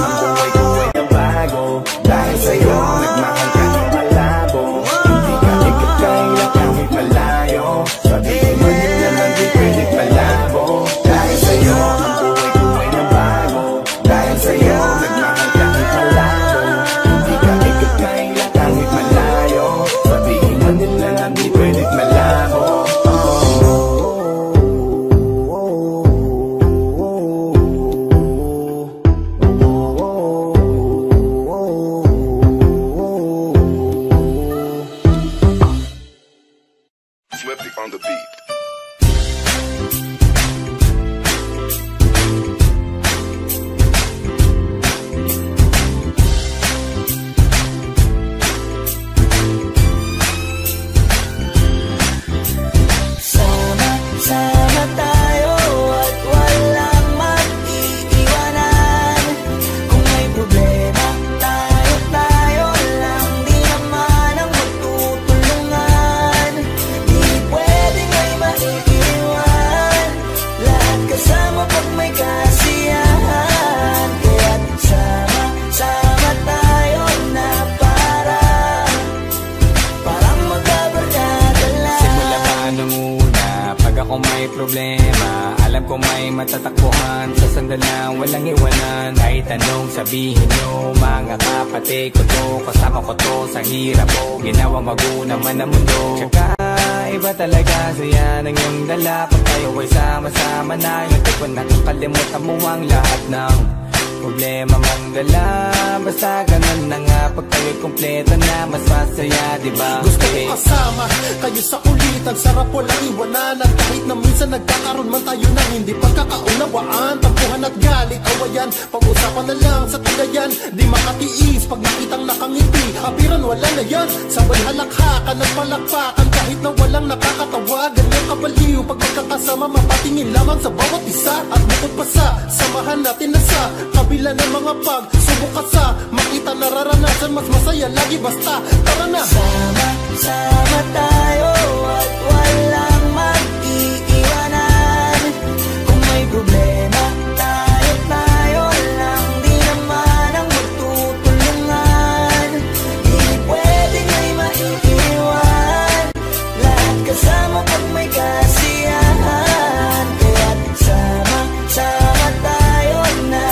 anong sabihin nyo, mga kapatid ko to, kasama ko to sa hirap ko, ginawang mago naman ang mundo. Tsaka iba talaga saya ng iyong dala, pag tayo ay sama-sama na, yung tipo nakakalimutan mo ang lahat ng problema mong dala. Basta ganun na nga, pag tayo'y kompleto na, mas masaya, diba? Gusto ko kasama kayo sa kulitan, sarap walang iwanan. At kahit na minsan nagkakaroon man tayo ng hindi pagkakaunawaan, tampuhan at galit, awayan, pag-usapan na lang sa tagayan. Di makatiis pag nakitang nakangiti, apiran wala na yan. Sabay halakhakan at palakpakan, kahit na walang nakakatawa. Ganyan kabaliw pag magkakasama, mapatingin lamang sa bawat isa. At bukod pa sa samahan natin na sa kabila ng mga pagsubok at sa makita nararanasan, mas masaya lagi basta tara na. Sama tayo at walang mag-iiwanan. Kung may problema tayo lang, di naman ang magtutulungan. Di pwedeng may maiiwan, lahat kasama pag may kasiyahan. Kaya't sama tayo na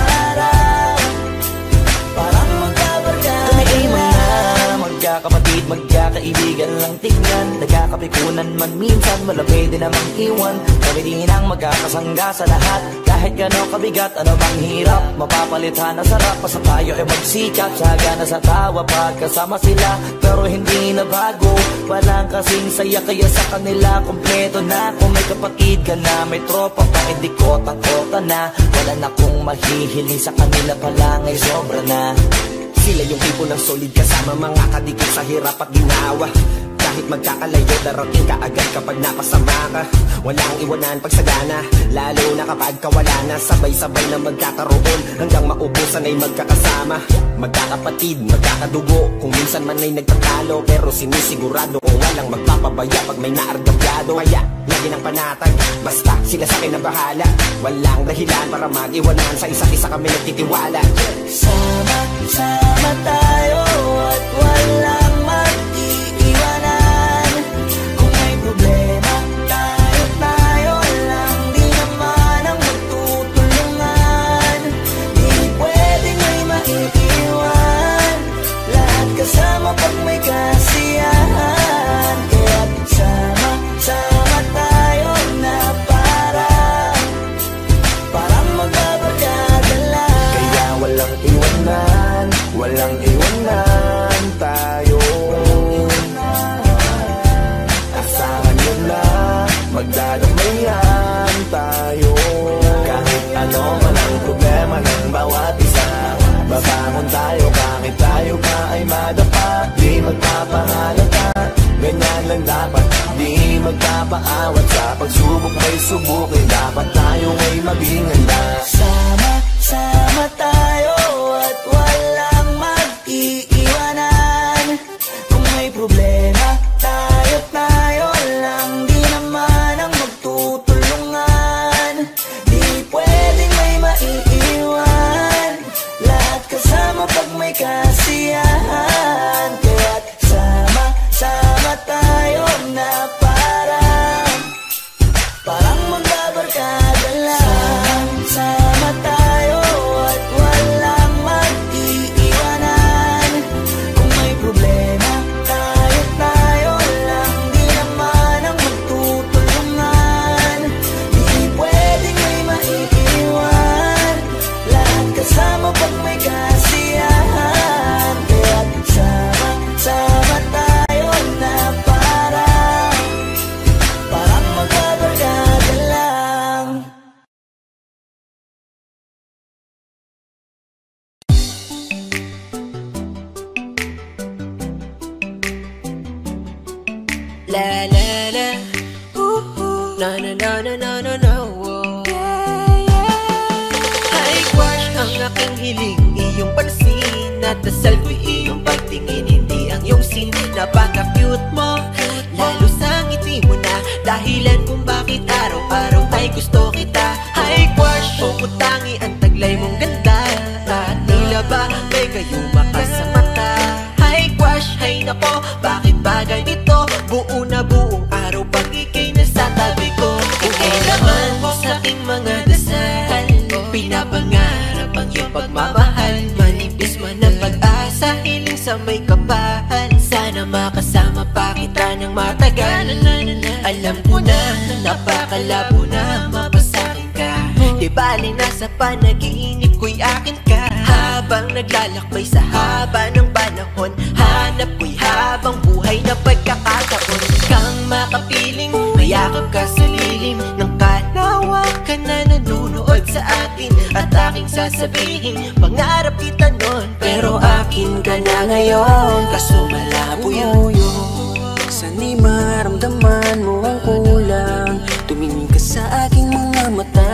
parang magkabarkada. Kami ay mga magkakapatid, magkakaibigan lang tingnan. Nagkakapikunan man minsan, wala pwede namang iwan. Kami din ang magkakasangga sa lahat. Kahit gano'ng kabigat, ano bang hirap, mapapalitan na sarap. Basta tayo ay magsikap, tsaga na sa tawa pagkasama sila. Pero hindi na bago, walang kasing saya, kaya sa kanila kompleto na. Kung may kapatid ka na, may tropa pa, hindi kotang-kota na. Wala na kong mahihiling sa kanila pa lang ay sobra na. Sila yung tipo ng solid kasama, mga kadikit sa hirap at ginawa. Kahit magkakalayo, darating ka agad kapag napasama ka. Walang iwanan pag sagana, lalo na kapag kawala na. Sabay-sabay na magkakaroon, hanggang maubusan ay magkakasama. Magkakapatid, magkakadugo, kung minsan man ay nagtatalo, pero sinisigurado kung walang magpapabaya pag may naargabyado. Kaya lagi ng panatag, basta sila sa akin na bahala. Walang dahilan para mag-iwanan, sa isa't isa kami nagtitiwala. Sama tayo at walang mag-iiwanan. Kung may problema tayo lang, di naman ang magtutulungan. Di pwedeng may maiiwan, lahat kasama pag may kasiyahan. Kaya't sama tayo na parang magbabarkada lang. Kaya walang iwanan, walang iwanan tayo. Asahan nyo na, magdadamayan tayo. Kahit ano man ang problema ng bawat isa, babangon tayo kahit tayo pa ay madapa. Di magpapahalata, ganyan lang dapat. Di magpapaawat sa pagsubok may subukin. Dapat tayo ay maging handa. Sama tayo at walang mag-iiwanan. Kung may problema tayo lang, di naman ang magtutulungan. Di pwedeng may maiiwan, lahat kasama pag may kasiyahan. Kaya't sama tayo na parang magbabarkada lang. Sama tayo at walang mag-iiwanan. Kung may problema tayo lang, di naman ang magtutulungan. Di pwedeng may maiiwan, lahat kasama pag may kasiyahan. Kaya't sama tayo na parang magbabarkada lang. La la la, na na na na na na na, Hi crush, ang aking hiling, iyong pansin. At dasal ko'y iyong pagtingin, hindi ang iyong sin. Napaka-cute mo, lalo sa ngiti mo na dahilan kung bakit araw-araw ay gusto kita. Hi crush, pumutangi ang taglay mong ganda, at tila ba may gayuma ka sa mata. Hi crush, hay nako, bakit ba ganito? Buo na buong araw pag ika'y nasa tabi ko. Ika'y naman sa aking mga dasal, pinapangarap ang iyong pagmamahal. sa may kapal. Sana makasama pa kita ng matagal. Alam ko na napakalabo na mapasakin ka. Di bali nasa panaginip ko'y akin ka. Habang naglalakbay sa haba ng panahon, hanap ko'y habang buhay na pagkakataon. Kang makapiling, mayakap ka sa lilim ng kalawakan na nanunood sa akin. At aking sasabihin, pangarap kita nun, pero akin ka na ngayon. Kaso malabo yun. Sana'y maramdaman mo ang kulang. Tumingin ka sa aking mga mata.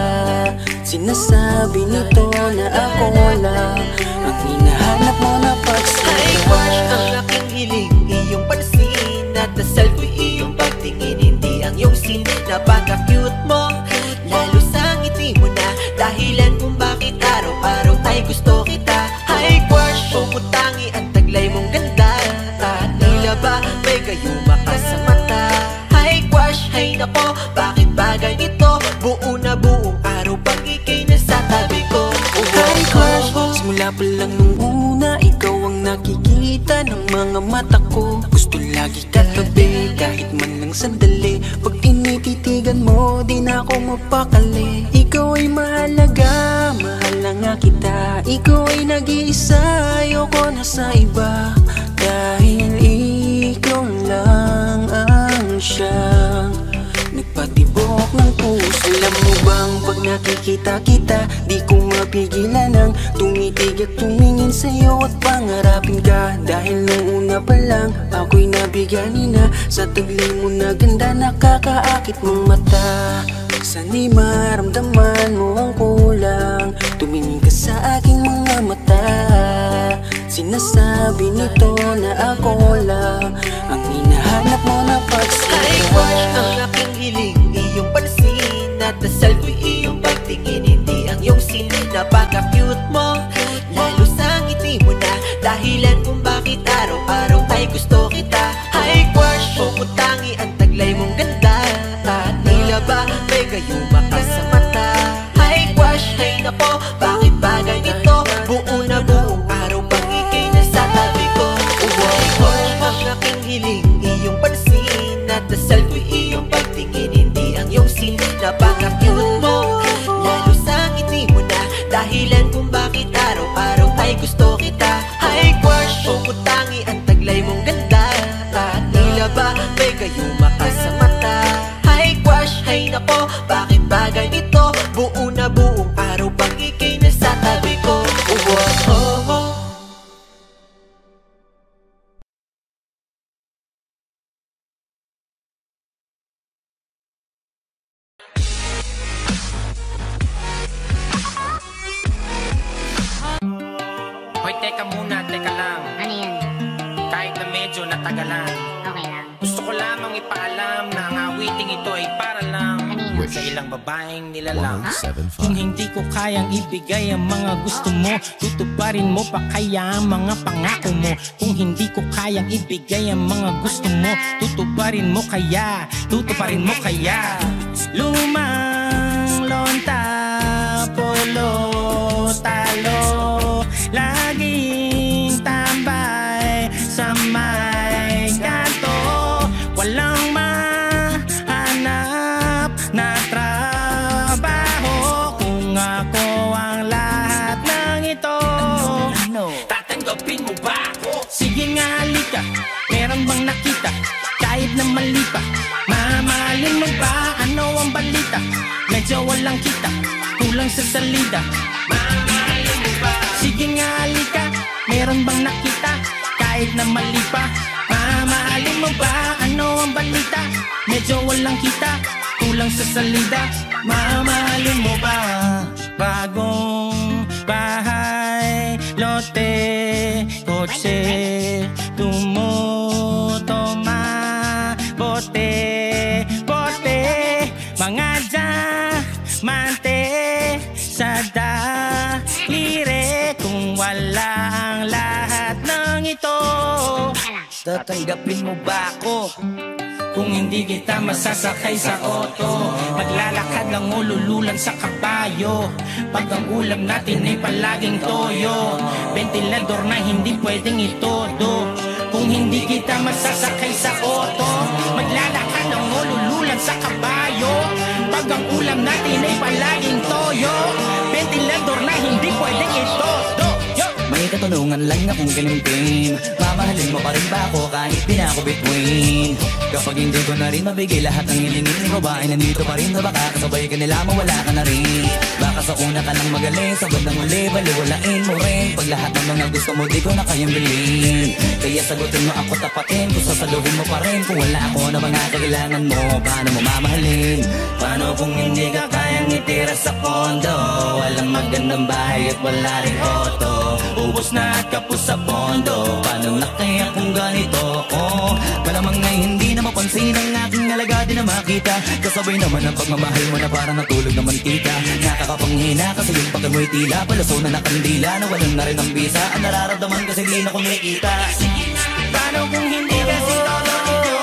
Sinasabi nito na ako lang ang hinahanap mo na pagsaya. Ay, crush, ang aking hiling, iyong pansin. At dasal ko'y iyong pagtingin, hindi ang iyong sin. Napaka-cute mo, lalo sa ngiti mo na dahilan kung bakit araw-araw ay gusto kita. Ay, crush, pumutangi ang taglay mong ganda. At tila ba may gayuma ka sa mata. Ay, crush, ay nako, bakit ba ganito? Buo na buong araw pag ikay nasa tabi ko. Ay, crush, simula pa lang nung una, ikaw ang nakikita ng mga mata ko. Gusto lagi katabi, kahit man lang sandali. Pag tinititigan mo, di na ako mapakali. Ikaw ay mahalaga, mahal na nga kita. Ikaw ay nag-iisa, ayoko na sa iba. Dahil ikaw lang ang siyang nagpatibok ng puso. Alam mo bang pag nakikita kita, di ko mapigilan ang tumitig at tumingin sa'yo at pangarapin ka. Dahil nung una pa lang, ako'y nabigani na sa taglay mo na ganda, nakakaakit mong mata. Sana'y maramdaman mo ang kulang. Tumingin ka sa aking mga mata. Sinasabi nito na ako lang ang hinahanap mo na pagsaya. Ay, crush, ang aking hiling, iyong pansin. At dasal ko'y iyong pagtingin, hindi ang iyong sin. Napaka-cute mo, lalo sa ngiti mo na dahilan kung bakit araw-araw ay gusto kita. Ay, crush, pumutangi ang taglay mong ganda. At tila ba may gayuma ka sa mata. Ay, crush, ay nako, bakit ba ganito? Buo na buong araw pag ikay nasa tabi ko. Ay, crush, ang aking hiling, iyong pansin. At dasal ko'y iyong pagtingin, hindi ang iyong sin. Napaka-cute mo, lalo sa ngiti mo na dahilan kung bakit araw-araw ay gusto kita. Ay, crush, pumutangi ang taglay mong ganda. At tila ba may gayuma ka sa mata. Ay, crush, ay nako, bakit ba ganito? Buo na buong araw pag ikay nasa tabi ko. Hoy, teka muna, teka lang. Ano yan? Kahit na medyo natagalan, Okay lang. gusto ko lamang ipaalam na ang awiting ito ay para lang sa ilang babaeng nilalang. Kung hindi ko kayang ibigay ang mga gusto mo, tutuparin mo pa kaya ang mga pangako mo. Kung hindi ko kayang ibigay ang mga gusto mo, tutuparin mo kaya, tutuparin mo kaya. Lumang lonta, polo, talo, laging tambay sa may kanto. Walang mahanap na trabaho kung ako ang lahat ng ito. Tatanggapin mo ba ako? Sige nga, halika, meron bang nakita? Kahit na mali pa, mamahalin mo ba? Ano ang balita? Medyo walang kita, kulang sa salida. Mamahalin mo ba? Sige nga, halika, meron bang nakita? Kahit na mali pa, mamahalin mo ba? Ano ang balita? Medyo walang kita, kulang sa salida. Mamahalin mo ba? Bagong bahay, lote, kotse, tumutoma, bote, bote, mga diamante sa daliri. Kung wala ang lahat ng ito, tatanggapin mo ba ako? Kung hindi kita masasakay sa auto, maglalakad lang ulululan sa kabayo. Pag ang ulam natin ay palaging toyo, 20 Ventilador na hindi pwedeng itodo. Kung hindi kita masasakay sa auto, maglalakad ng ulululan sa kabayo. Pag ang ulam natin ay palaging toyo, ventilador na hindi pwedeng itodo. May katanungan lang akong ganimtin, mamahalin mo pa rin ba ako kahit di na ako bituin? Kapag hindi ko na rin mabigay lahat ng hilingin mo ba ay nandito pa rin na baka kasabay ka nila mawala ka na rin. Baka sa una ka nang magaling, sa bandang uli baliwalain mo rin. Pag lahat ng mga gusto mo di ko na kayang bilhin, kaya sagutin mo ako tapatin. Kung sasaluhin mo pa rin, kung wala ako na mga kailangan mo, paano mo mamahalin? Paano kung hindi ka kayang itira sa kondo? Walang magandang bahay at wala rin auto, ubos na at kapos sa pondo. Paano na kaya kung ganito ko? Malamang ngay hindi na mapansin ang aking halaga, di na makita. Kasabay naman ang pagmamahal mo na parang natulog na mantika. Nakakapanghina kasi yung pagka mo'y tila palaso na nakandila, nawalan na rin ang bisa. Ang nararamdaman kasi di na kumikita. Paano kung hindi kasi todo ito?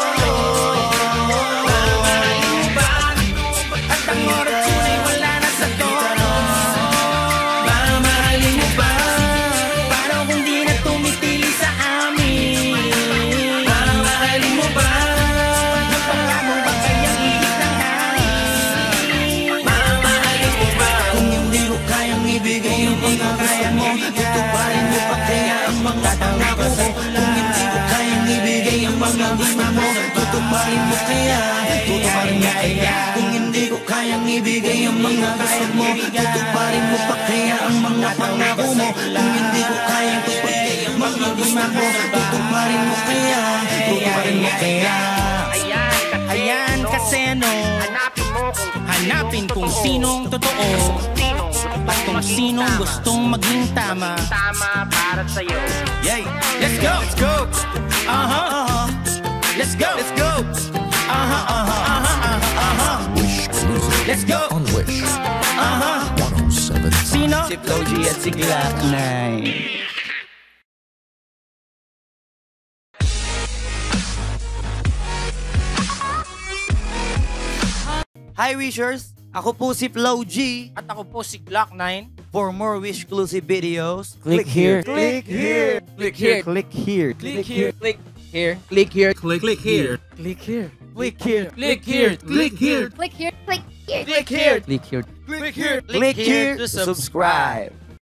At ang oras ay wala na sa tono. Mamahalin mo ba? Paano kung di na tumitili sa amin? Mamahalin mo ba? Napaka mo ba kayang higit ng hangin? Mamahalin mo ba? Kung hindi ko kayang ibigay yung mga kaya mo, tutuparin mo pa kaya ang mga pangako ko. Kung hindi ko kayang ibigay ang mga gusto mo, tutuparin mo kaya, tutuparin mo kaya. Kung hindi ko kayang ibigay ang mga gusto mo, tutuparin mo pa kaya ang mga pangako mo. Kung hindi ko kayang ibigay ang mga gusto mo, tutuparin mo kaya, tutuparin mo kaya. Ayan kasi ano, hanapin kung sinong totoo at kung sinong gustong maging tama para sa'yo. Yay! Let's go! Let's go! Let's go! Let's go! Let's go! On Wish 107. Sino? Si Flo G at si Glock 9. Hi Wishers! Ako po si Flo G. At ako po si Glock 9. For more Wish-exclusive videos, click here. Click here. Click here. Click here. Click here. Click here. Click here. Click here. Click here. Click here. Click here. Click here. Click here, click here. Click here. Click here. Click here. Click here to subscribe.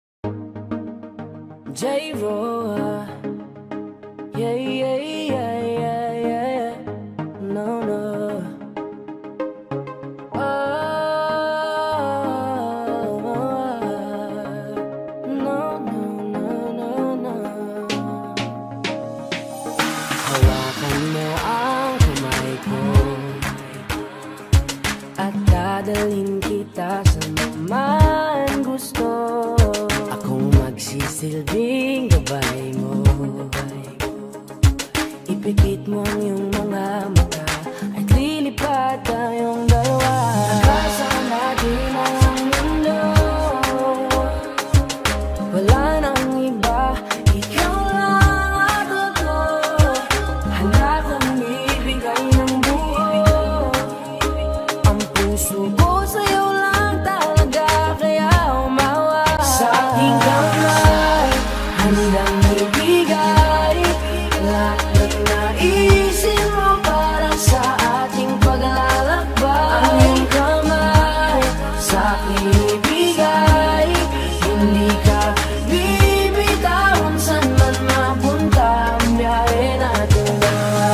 J-Ro, yeah, yeah, yeah, yeah, yeah. No, no. Dadalhin kita sa naman gusto. Akong magsisilbing gabay mo. Ipikit mo ang iyong mga mata at lilipad tayong dalawa. Nagkasama natin ang mundo. Wala nang iba, ikaw lang at ako. Handa kong ibigay ng buo. Ang puso ko sa'yo lang talaga, kaya umawa. Sa aking kamay, handang ibigay lahat ng naisin mo para sa ating paglalakbay. Ang iyong kamay, sa aking ibigay, hindi ka bibitawan saan man mapunta ang biyahe natin dalawa.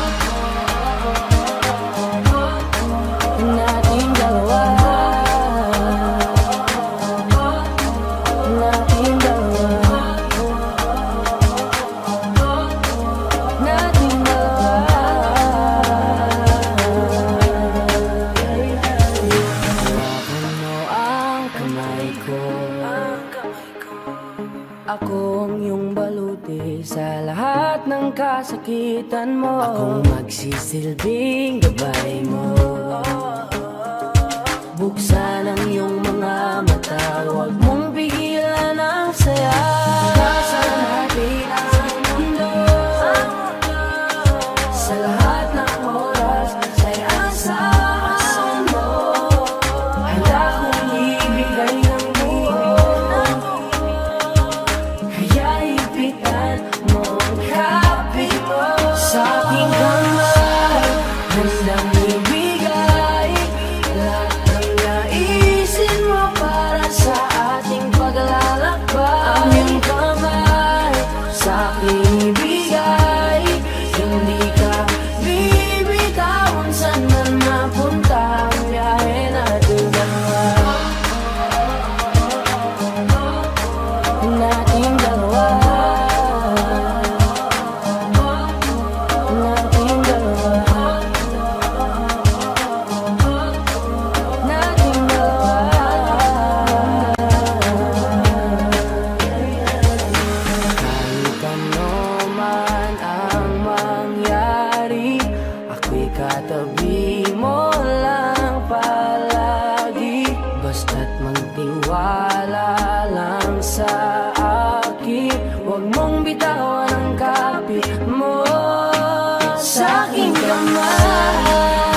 Nating dalawa. Nating dalawa. Nating dalawa. Hawakan mo ang kamay ko. Ako ang iyong baluti sa lahat ng kasakitan mo. Akong magsisilbing gabay mo. Buksan ang iyong mga mata, huwag mong pigilan ang saya. Nasa natin ang mundo. Sa lahat ng oras ay asahan mo. Handa kong ibigay ng buo. Kaya nating dalawa. Nating dalawa. Nating dalawa. Kahit ano man ang mangyari, ako'y katabi mo lang palagi. Basta't magtiwala lang sa akin, huwag mong bitawan ang kapit mo sa aking kamay.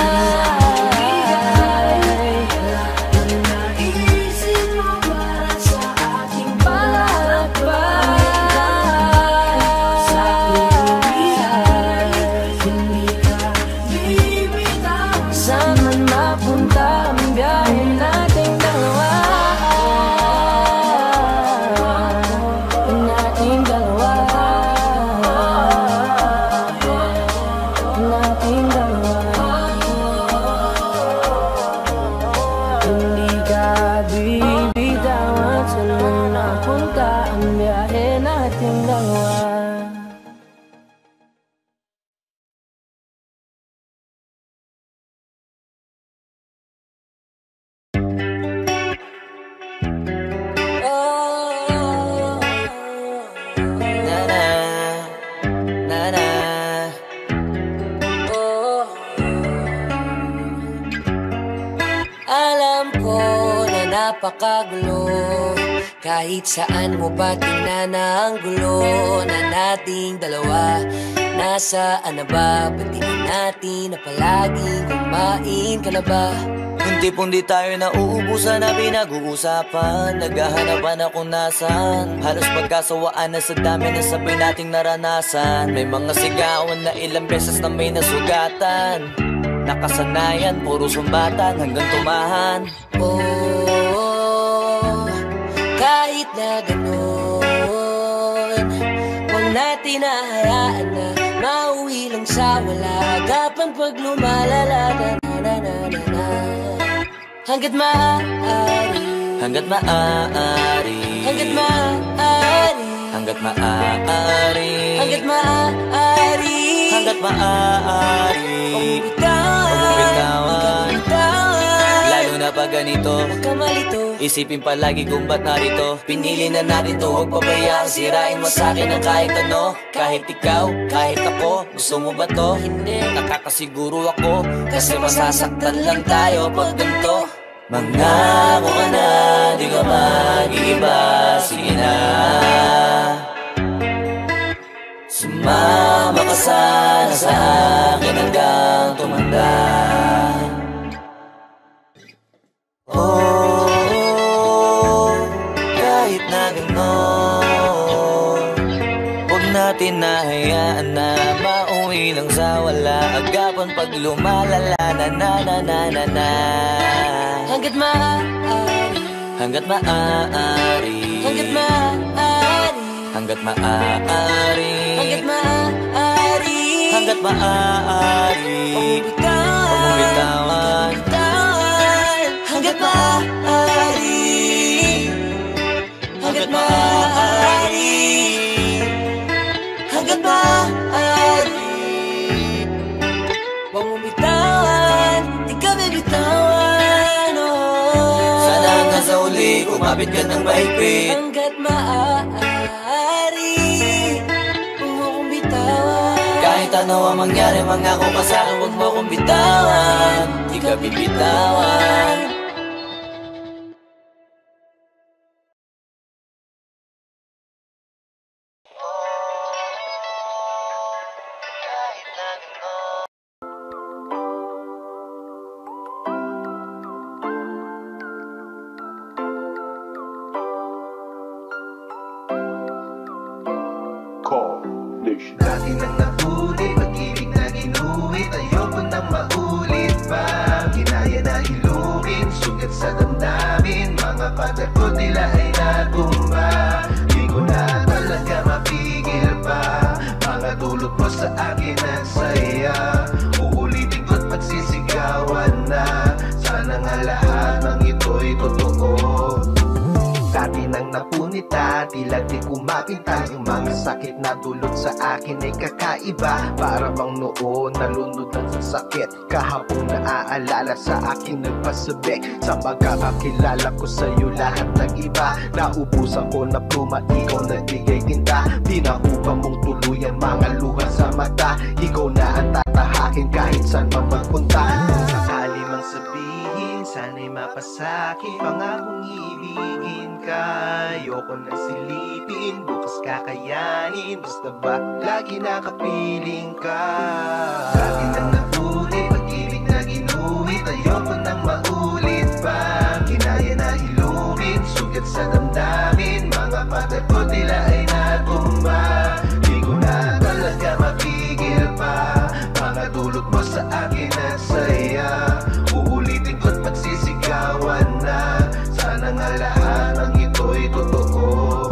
Naisip mo para sa aking palalakbay. Sa aking buhay, hindi ka bibitaw. Saan man mapunta ang biyahe nating dalawa. Nating dalawa. Nating dalawa. Hindi ka bibitawan. Saan man napunta ang biyahe nating dalawa. Alam ko na napakagulo, kahit saan mo pa tingnan ang gulo na nating dalawa. Nasaan na ba? Patingin natin na palaging kumain ka na ba? Hindi pong di tayo nauubusan na pinag-uusapan. Naghahanapan ako nasan, halos magkasawaan na sa dami na sabay nating naranasan. May mga sigawan na ilang beses na may nasugatan. Nakasanayan, puro sumbatan hanggang tumahan. Oh, kahit na ganon, huwag natin nahayaan na mauwi lang sa wala. Agapan pag lumalala na na na na na. Hanggat maaari, hanggat maaari, hanggat maaari, hanggat maaari, hanggat maaari, hanggat maaari. Huwag mong bitawan, lalo na pag ganito. Huwag ka malito, isipin palagi kung ba't narito. Pinili na natin to, huwag pabayaan. Sirain mo sa'kin ang kahit ano. Kahit ikaw, kahit ako, gusto mo ba to? Hindi, nakakasiguro ako, kasi masasaktan lang tayo pag ganito. Mangako ka na, di ka mag-iiba. Sige na, sumama ka sana sa akin hanggang tumanda. Oh, kahit na gano'n, huwag natin nahayaan na mauwi lang sa wala. Agapan pag lumalala na na na na na na. hanggat maaari, hanggat maaari, hanggat maaari, hanggat maaari, hanggat maaari, hanggat maaari. Huwag mong bitawan, hanggat maaari, hanggat maaari, hanggat maaari. Huwag mong bitawan, di ka bibitawan, oh. sana hanggang sa uli kumapit ka ng mahigpit. Hanggat maaari, huwag mo kong bitawan. Kahit ano ang mangyari, mangako ka sa'kin, huwag mo kong bitawan. Di ka bibitawan. Dati nang napulit, pag-ibig na ginuhit, ayoko nang maulit pa. Ginaya na ilungin, sugat sa damdamin, mga patak ko nila ay natumba. Di ko na talaga mapigil pa, mga dulot mo sa akin ang saya. Uulitin ko't pagsisigawan na, sana nga lahat ng ito'y totoo. Dati nang napunit at tila di kumapinta. Yung mga sakit na dulot sa akin ay kakaiba. Para bang noon nalunod lang sa sakit. Kahapon naaalala sa akin nagpasabik. Sa pagkakakilala ko sa'yo lahat nag-iba. Naubusan ko na pluma, ikaw nagbigay tinta. Pinaupang mong tuluyan mga luha sa mata. Ikaw na ang tatahakin kahit saan pa magpunta. Kung sakali mang sabihin, sana'y mapasakin. Pangakong ibigin ka, ayoko nang silipin. Bukas kakayanin, basta ba lagi nakapiling ka. Lagi nang nabulit, pag-ibig na ginuhit. Ayoko nang maulit pa. Kinaya na ilumit, sugat sa damdamin. Mga patay ko tila ay natumba. Di ko na talaga mapigil pa. Mga dulot mo sa akin at saya. Uulitin ko't pagsisigawan na. Sana nga lahat ng ito'y totoo.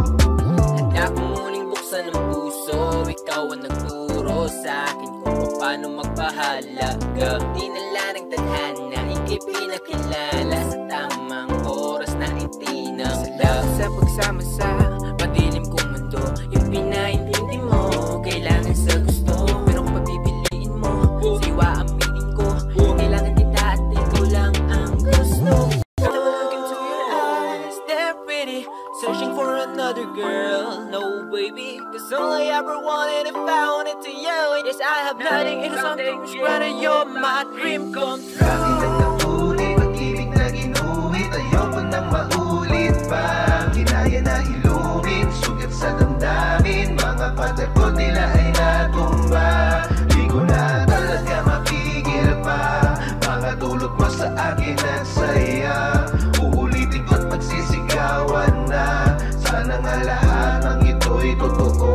Handa kong muling buksan ang puso. Ikaw ang nagturo sa akin kung paano magpahalaga. Dinala ng tadhana, ika'y pinakilala sa tamang oras na itinang love. Sa pagsama sa madilim kong mundo, yung pinaintindi mo, kailangan sa gusto. Pero kung pagpipiliin mo, siwa ang meaning ko. Kailangan kita at ikaw lang ang gusto. Look into your eyes, they're pretty. Searching for another girl, no baby. Cause all I ever wanted and found it to you. Yes, I have nothing, it's something much better. You're my dream come true. Lagi nang nabulit, pag-ibig na ginuhit. Ayoko nang maulit pa. Kinaya na ilumit, sugat sa damdamin. Mga patay ko nila ay natumba. Di ko na talaga mapigil pa. Mga dulot mo sa akin at saya. Uulitin ko't pagsisigawan na. Sana nga lahat ng ito'y totoo.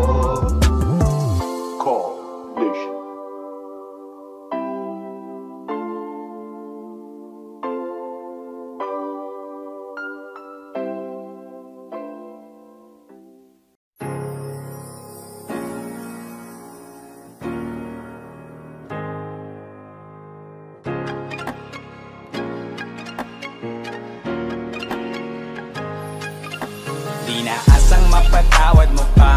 Coalition. Di na asang mapatawad mo pa.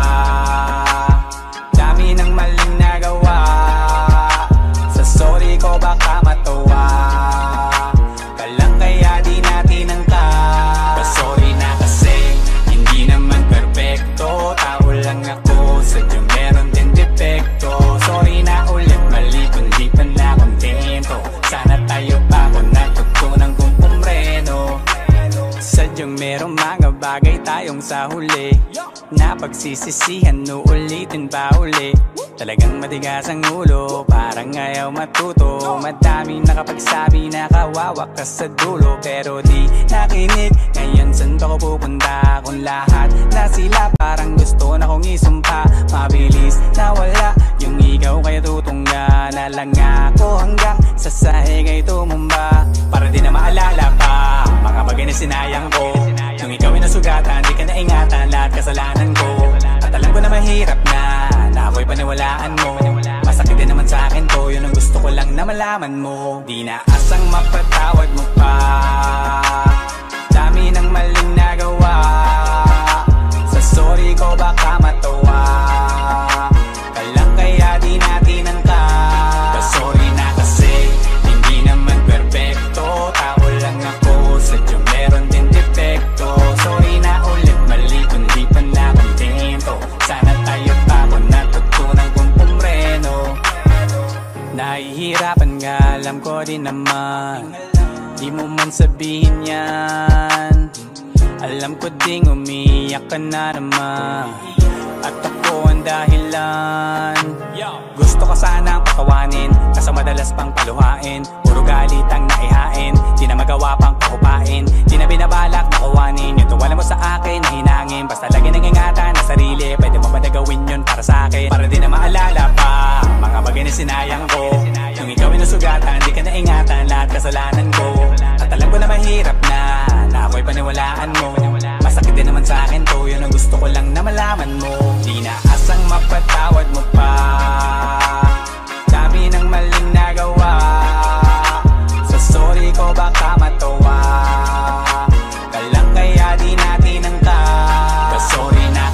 Dami ng maling nagawa. Sa sorry ko baka matawa ka lang kaya di natin angka. Sorry na kasi hindi naman perfecto. Tao lang ako, sadyang meron din depekto. Sorry na ulit, mali kundi pa na kontento. Sana tayo pa kung natutunan kong pumreno. Sadyang merong mga bagay tayong sa huli na pagsisisihan, uulitin pa uli. Talagang matigas ang ulo, parang ayaw matuto. Madaming nakapagsabi na kawawa ka sa dulo, pero di nakinig. Ngayon saan ba ko pupunta kung lahat na sila parang gusto na kong isumpa. Mabilis na wala yung ikaw kaya tutungga na lang ako hanggang sa sahig ay tumumba. Para di na maalala pa mga bagay na sinayang ko. Nung ikaw ay nasugatan, di ka na ingatan lahat kasalanan ko. At alam ko na mahirap na ako'y paniwalaan mo. Masakit din naman sa akin to, yun ang gusto ko lang na malaman mo. Di na asang mapatawad mo pa. Dami ng maling nagawa. Sa sorry ko baka matawa ka lang kaya di natin angka. Sorry na kasi hindi naman perfecto. Tao lang ako, sadyang meron din depekto. Sorry na ulit, mali kundi pa na kontento. Sana tayo pa kung natutunan kong pumreno. Nahihirapan nga, alam ko din naman. Di mo man sabihin yan. Alam ko ding umiyak ka na naman. At ako ang dahilan. Gusto ko sanang patawanin, kaso madalas pang paluhain. Puro galit ang naihain, di na magawa pang pakupain. Di na binabalak na kuwanin yung tuwala mo sa akin na hinangin. Basta lagi nang ingatan na sarili, pwede mo ba na gawin yun para sa akin? Para di na maalala pa mga bagay na sinayang ko. Yung ikaw ay nasugatan, di ka na ingatan lahat kasalanan ko. At alam ko na mahirap na ako'y paniwalaan mo. Masakit din naman sa akin to, yun ang gusto ko lang na malaman mo. Di na asang mapatawad mo pa. Dami ng maling nagawa. Sa sorry ko baka matawa ka lang kaya di natin angka. Sorry na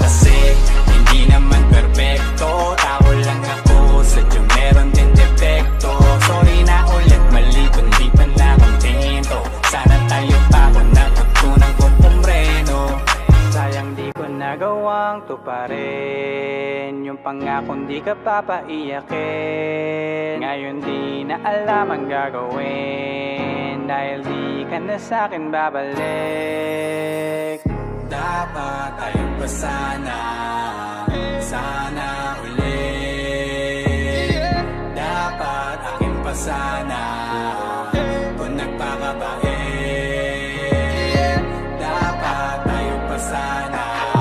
pa rin yung pangakong di ka papaiyakin. Ngayon di na alam ang gagawin dahil di ka na sa'kin babalik. Dapat tayong pa sana ulit. Dapat akin pa sana kung nagpakabait. Dapat tayong pa sana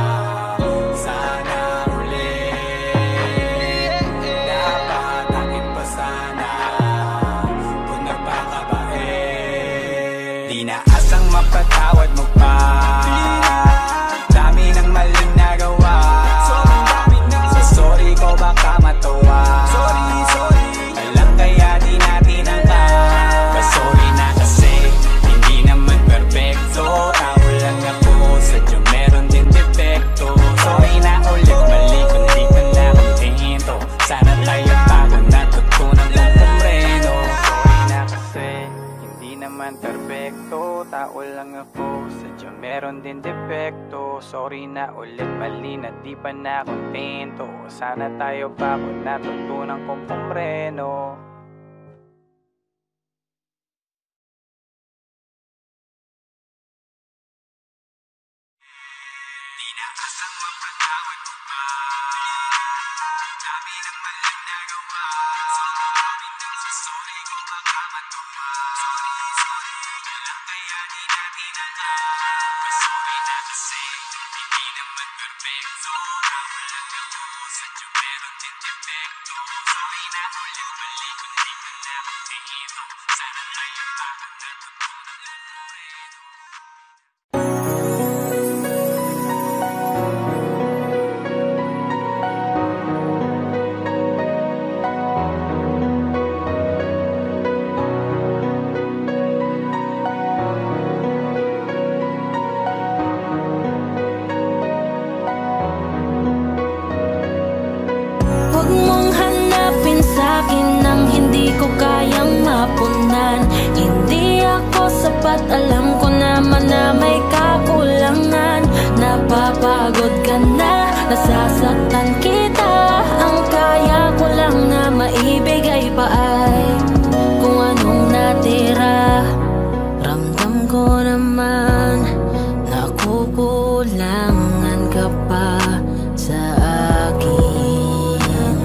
ulit. Dapat akin pa sana kung nagpakabait. Di na asang mapatawad mo pa. Dami ng maling nagawa. Sorry ko baka matawa. Alam kaya di natin angkat. Sorry na kasi hindi naman perfecto. Tao lang ako, sadyo meron din defecto. Sorry na ulit, mali kung di ka na kontento. Sana tayo bago natutunan kong kumreno. Sorry na kasi hindi naman perfecto. Tao lang ako, sadyo meron din defecto. Sorry na ulit, mali na di pa na kontento. Sana tayo bago natutunan kong kumreno. Alam ko naman na may kakulangan. Napapagod ka na, nasasaktan kita. Ang kaya ko lang na maibigay pa ay kung anong natira. Ramdam ko naman nakukulangan ka pa sa akin.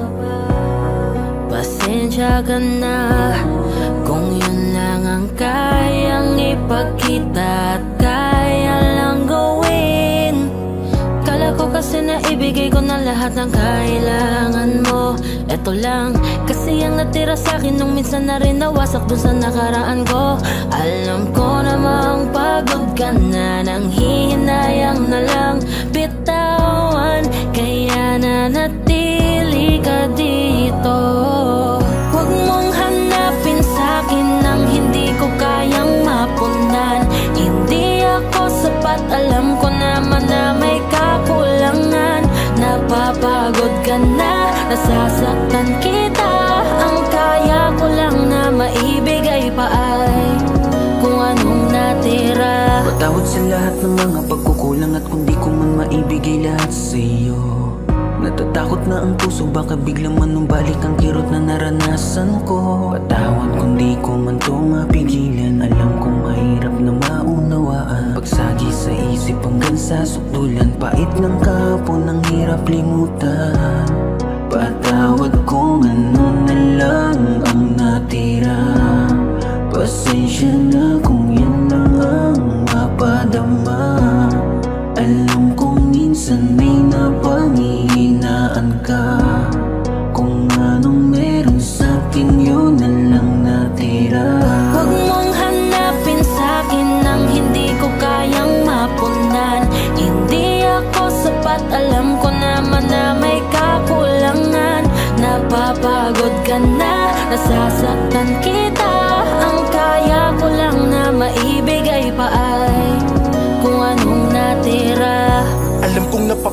Pasensya ka na kung yun lang ang kayang ipagkita at kaya lang gawin. Kala ko kasi na ibigay ko na lahat ng kailangan mo. Eto lang kasi ang natira sa'kin nung minsan na rin nawasak dun sa nakaraan ko. Alam ko namang pagod ka na, nang hihinayang na lang bitawan. Kaya nanatili ka dito. Huwag mong hanapin sa'kin nang hindi ko kayang mapunan. Hindi ako sapat, alam ko naman na may kakulangan. Napapagod ka na, nasasaktan kita. Ang kaya ko lang na maibigay pa ay kung anong natira. Patawad sa lahat ng mga pagkukulang at kung di ko man maibigay lahat sa iyo. Natatakot na ang puso, baka biglang manumbalik ang kirot na naranasan ko. Patawad kung di ko man to mapigilan. Alam kong mahirap na maunawaan. Pagsagi sa isip hanggang sa sukdulan. Pait ng kahapon, ang hirap limutan. Patawad kung ano na lang ang natira. Pasensya na kung yan lang ang mapadama. Alam kong minsan may napanghihinaan ka. Kung anong meron sa'kin yun na lang natira. Huwag mong hanapin sa'kin nang hindi ko kayang mapunan. Hindi ako sapat, alam ko naman na may kakulangan. Napapagod ka na, nasasaktan kita. Ang kaya ko lang na maibigay pa ay kung anong natira. Alam kong napapagod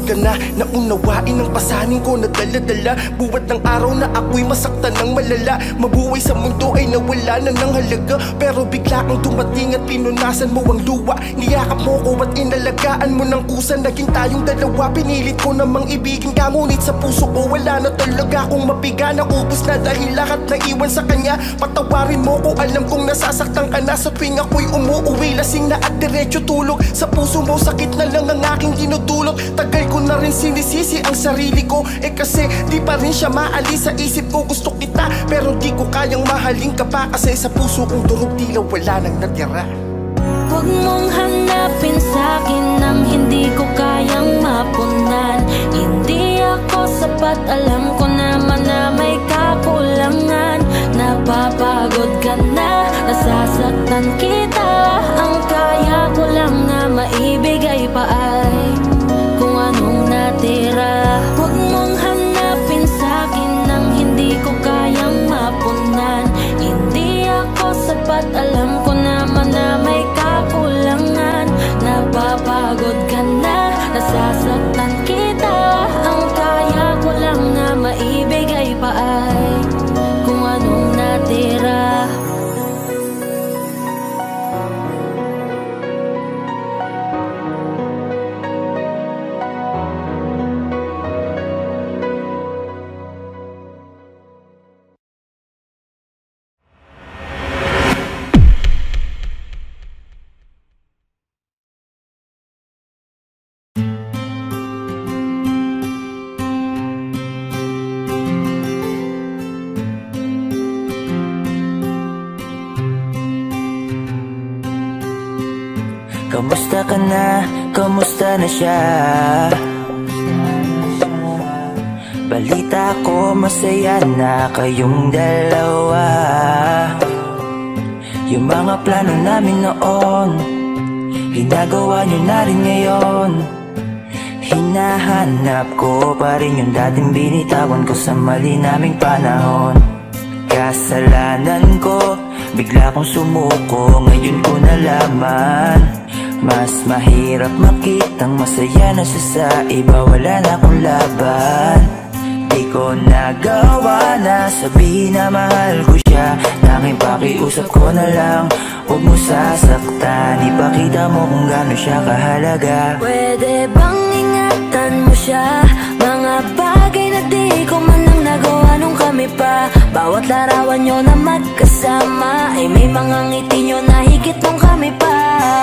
ka na naunawain ang pasanin ko na dala-dala. Buwat ng araw na ako'y masaktan ng malala. Mabuhay sa mundo ay nawala na ng halaga, pero bigla kang dumating at pinunasan mo ang luwa. Niyakap mo ko at inalagaan mo ng kusa. Naging tayong dalawa, pinilit ko namang ibigin ka, ngunit sa puso ko wala na talaga akong mapiga. Naubos na dahil lahat na iwan sa kanya. Patawarin mo ko, alam kong nasasaktan ka na. Sa tuwing ako'y umuuwi, lasing na at diretso tulog. Sa puso mo sakit na lang ang aking dinudulot. Tagal ko na rin sinisisi ang sarili ko, kasi di pa rin siya maalis sa isip ko. Gusto kita pero di ko kayang mahalin ka pa, kasi sa puso kong durog tila wala nang natira. Huwag mong hanapin sa'kin nang hindi ko kayang mapunan. Hindi ako sapat, alam ko naman na may kakulangan. Napapagod ka na, nasasaktan kita. Ang kaya ko lang na maibigay pa ay kung anong natira. Huwag mong hanapin sa'kin nang hindi ko kayang mapunan. Hindi ako sapat, alam ko naman na may kakulangan. Napapagod ka na, nasasaktan kita. Ang kaya ko lang na maibigay pa ay kung anong natira. Kamusta ka na? Kamusta na siya? Balita ko masaya na kayong dalawa. Yung mga plano namin noon, ginagawa nyo na rin ngayon. Hinahanap ko pa rin yung dating binitawan ko sa mali naming panahon. Kasalanan ko, bigla kong sumuko, ngayon ko nalaman. Mas mahirap makitang masaya na siya sa iba, wala na akong laban. Di ko nagawa na sabihin na mahal ko siya. Tanging pakiusap ko na lang, huwag mo sasaktan. Ipakita mo kung gaano siya kahalaga. Pwede bang ingatan mo siya? Mga bagay na di ko man lang nagawa nung kami pa. Bawat larawan nyo na magkasama ay may mga ngiti nyo na higit nung kami pa.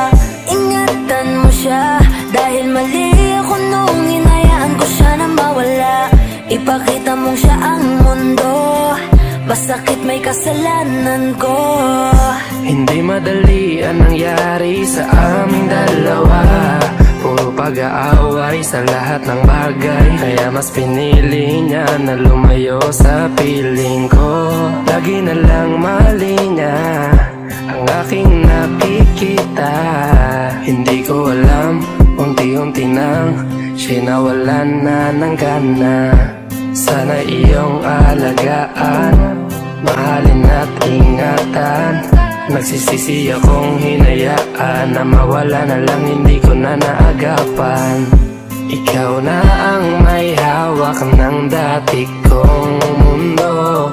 Ingatan mo siya, dahil mali ako nung hinayaan ko siya na mawala. Ipakita mong siya ang mundo, masakit may kasalanan ko. Hindi madali ang nangyari sa aming dalawa. Puro pag-aaway sa lahat ng bagay, kaya mas pinili niya na lumayo sa piling ko. Lagi na lang mali niya ang aking nakikita. Hindi ko alam, unti-unti nang siya'y nawalan na ng gana. Sana iyong alagaan, mahalin at ingatan. Nagsisisi akong hinayaan na mawala na lang, hindi ko na naagapan. Ikaw na ang may hawak ng dati kong mundo.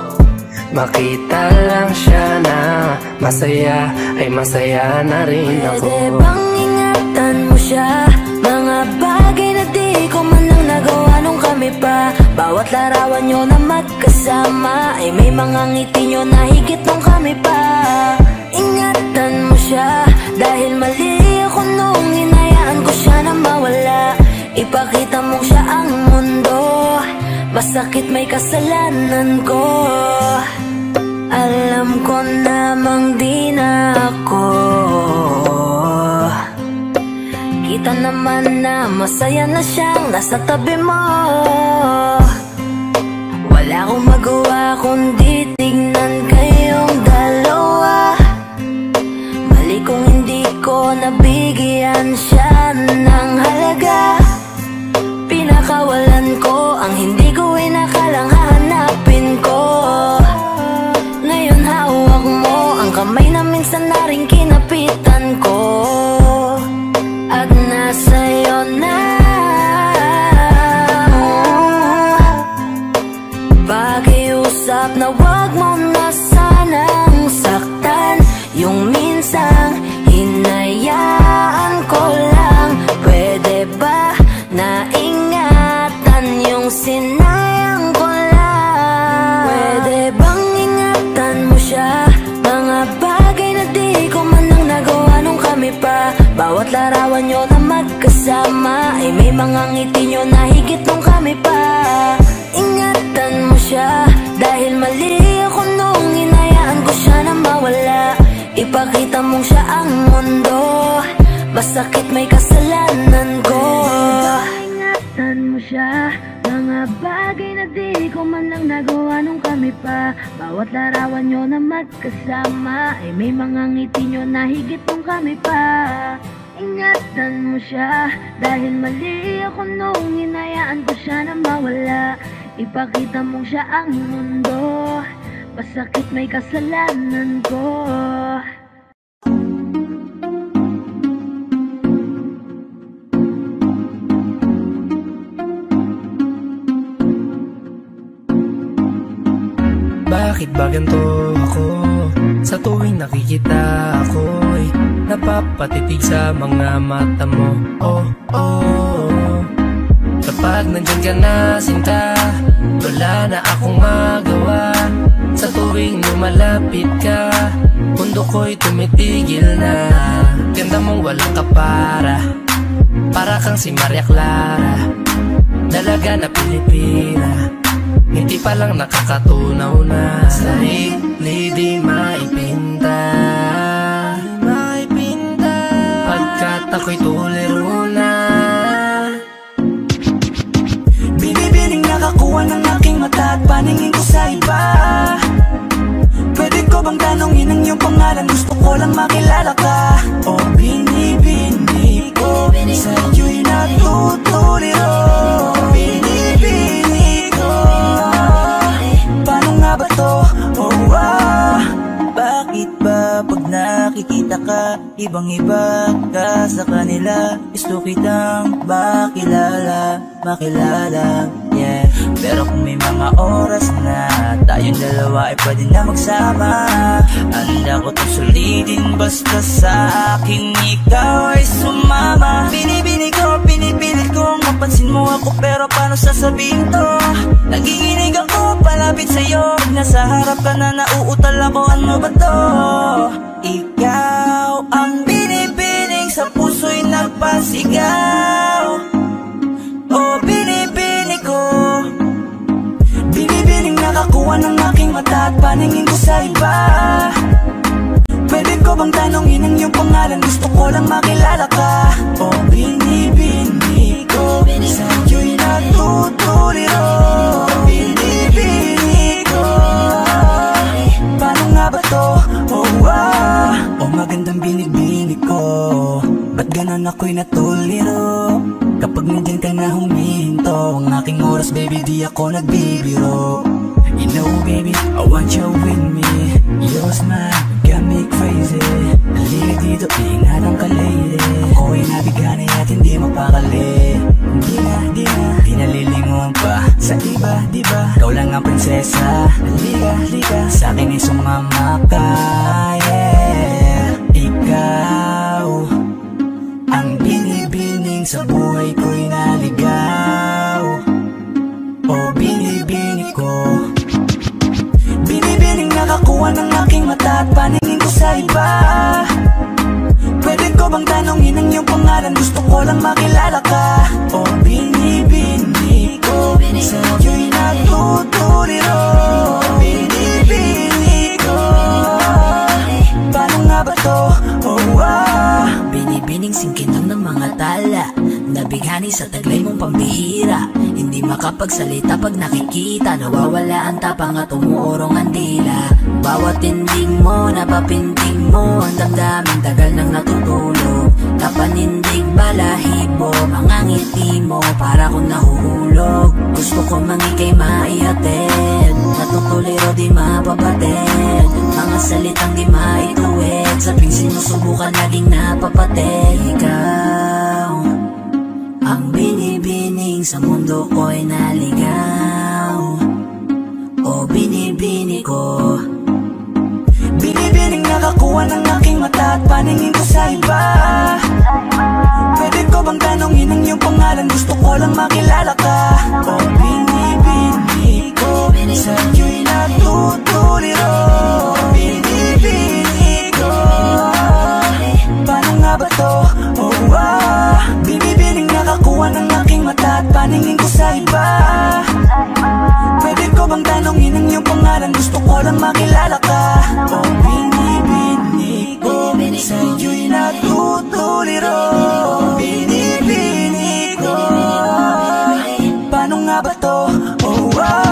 Makita lang siya na masaya, ay masaya na rin ako. Pwede bang ingatan mo siya? Mga bagay na di ko man lang nagawa nung kami pa. Bawat larawan nyo na magkasama ay may mga ngiti nyo na higit nung kami pa. Ingatan mo siya, dahil mali ako nung hinayaan ko siya na mawala. Ipakita mo siya ang mundo, masakit may kasalanan ko. Alam ko namang di na ako. Kita naman na masaya na siyang nasa tabi mo. Wala akong magawa kundi tignan kayong dalawa. Mali kung hindi ko nabigyan siya ng halaga. Pinakawalan ko ang hindi ko inakalang hahanapin ko. Ngayon hawak mo ang kamay na minsan na rin kinapitan ko. At nasa'yo na may mga ngiti nyo na higit nung kami pa. Ingatan mo siya, dahil mali ako nung hinayaan ko siya na mawala. Ipakita mong siya ang mundo, masakit may kasalanan ko. Ingatan mo siya, mga bagay na di ko man lang nagawa nung kami pa. Bawat larawan nyo na magkasama ay may mga ngiti nyo na higit nung kami pa. Ingatan mo siya, dahil mali ako nung hinayaan ko siya na mawala. Ipakita mong siya ang mundo, masakit may kasalanan ko. Bakit ba ganito ako? Sa tuwing nakikita ako'y napapatitig sa mga mata mo. Oh, oh. Kapag nandyan ka na sinta, wala na akong magawa. Sa tuwing lumalapit ka, mundo ko'y tumitigil na. Ganda mong walang kapara, para kang si Maria Clara, dalaga na Pilipina. Hindi pa lang nakakatunaw na sarili di maipinta. Pagkat ako'y tuliro na. Binibining nakakuha ng aking mata at paningin ko sa iba. Pwede ko bang tanongin ang iyong pangalan? Gusto ko lang makilala ka. O binibini ko, sa'yo'y natutuliro. Binibini ko, paano nga ba to? Oh, bakit ba pag nakikita ka, ibang-iba ka sa kanila? Gusto kitang makilala, yeah. Pero kung may mga oras na tayong dalawa ay pwede na magsama, handa ko itong sulitin basta sa akin ikaw ay sumama. Binibini ko, pinipilit ko mapansin mo ako, pero paano sasabihin to? Naginginig ako palapit sa'yo, pag nasa harap ka na nauutal ako, ano ba to? Ikaw ang binibining sa puso'y nagpasigaw. Oh, binibini ko, binibining nakakuha ng aking mata at paningin ko sa iba. Pwede ko bang tanongin ang iyong pangalan? Gusto ko lang makilala ka. Oh, binibini ko, sa'yo'y natutuliro. Binibini ko, paano nga ba to? Oh, oh, magandang binibini ko, ba't ganon ako'y natuliro? Kapag nandyan ka na humihinto, ang aking oras baby di ako nagbibiro. You know baby, I want you with me. Your smile got me crazy. Halika dito, iingatan ka lady. Ako'y nabigani at hindi mapakali. Di nalilingon pa sa iba, diba? Ikaw lang ang prinsesa. Halika, sa'kin ay sumama ka, yeah. Ikaw ang binibining sa buhay ko'y naligaw. Oh, binibini ko, binibining nakakuha ng aking mata at paningin ko sa iba. Pwede ko bang tanongin ang iyong pangalan? Gusto ko lang makilala ka. Oh, binibini ko, sa'yo'y natutuliro. Binibini ko, paano nga ba to? Oh, binibining singkinang ng mga tala, nabighani sa taglay mong pambihira. Hindi makapagsalita pag nakikita, nawawala ang tapang at umuurong ang dila. Bawat tinding mo, napapinting mo, ang damdamin tagal nang natutulog. Napanindig balahibo, mga ngiti mo, para kong nahuhulog. Gusto ko mangikay maihatid, natutuliro di mapapatid. Mga salitang di maituwid, sabing sinusubukan laging napapatid. Ikaw ang binibining sa mundo ko'y naligaw. O binibini ko, binibining nakakuha ng aking mata at paningin ko sa iba. Pwede ko bang tanongin ang iyong pangalan? Gusto ko lang makilala ka. O binibini ko, sa'yo'y natutuliro. Binibini ko, paano nga ba to? Oh, binibining nakakuha ng nang makilala ka. Oh, bini-bini ko, sa'yo'y natutuliro. Bini-bini ko, paano nga ba to? Oh,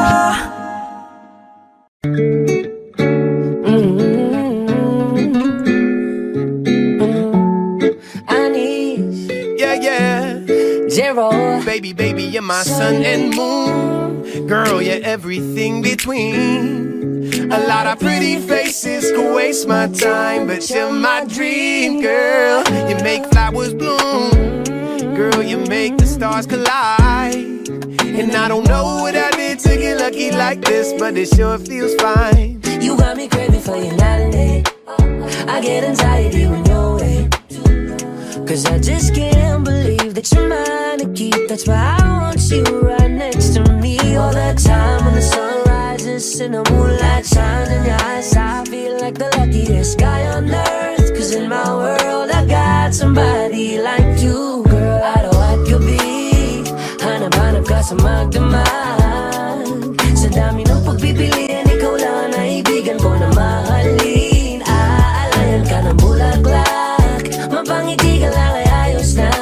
Baby, baby, you're my sun and moon. Girl, you're everything between. A lot of pretty faces could waste my time, but you're my dream, girl. You make flowers bloom. Girl, you make the stars collide. And I don't know what I did to get lucky like this, but it sure feels fine. You got me craving for your night. I get anxiety when you're away, 'cause I just can't believe that you're mine to keep. That's why I want you right next to me all the time. When the sun rises and the moonlight shines in your eyes, I feel like the luckiest guy on earth. 'Cause in my world I got somebody like you. Girl, I don't want to be hanap-hanap ka sa magdamag. Sa dami ng pagpipilian, ikaw lang ang naibigan ko na mahalin. Aalayan ka ng bulaklak, mapangiti ka lang ay ayos na.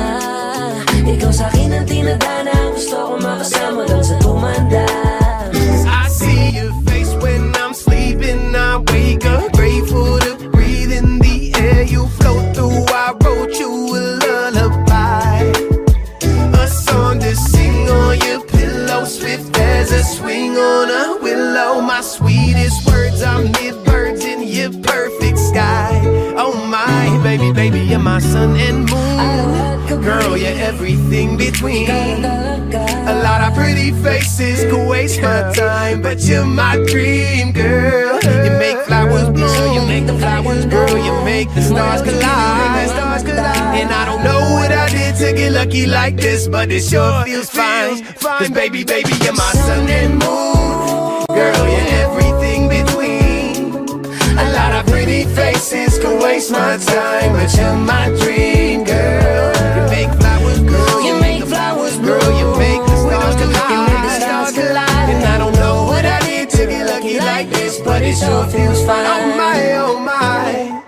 Ikaw sa'kin ang tinadhana, gusto ko makasama lang sa tumanda. I see your face when I'm sleeping, I wake up grateful to breathe in the air you float through. I wrote you a lullaby, a song to sing on your pillow, swift as a swing on a willow. My sweetest words are mid-birds in your perfect sky. Oh my, baby, baby, you're my sun and moon. Girl, you're everything between. A lot of pretty faces could waste my time, but you're my dream, girl. You make flowers bloom, you make the flowers grow, you make the stars collide. And I don't know what I did to get lucky like this, but it sure feels fine. 'Cause baby, baby, you're my sun and moon. Girl, you're everything between. A lot of pretty faces could waste my time, but you're my dream, girl. You make flowers grow, you make the flowers grow, you make the stars collide. And I don't know what I did to get lucky like this, but it sure feels fine. Oh my, oh my,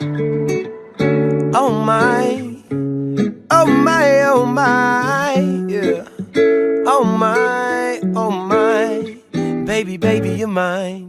oh my, oh my, oh my, yeah. Oh my, oh my, baby, baby, you're mine.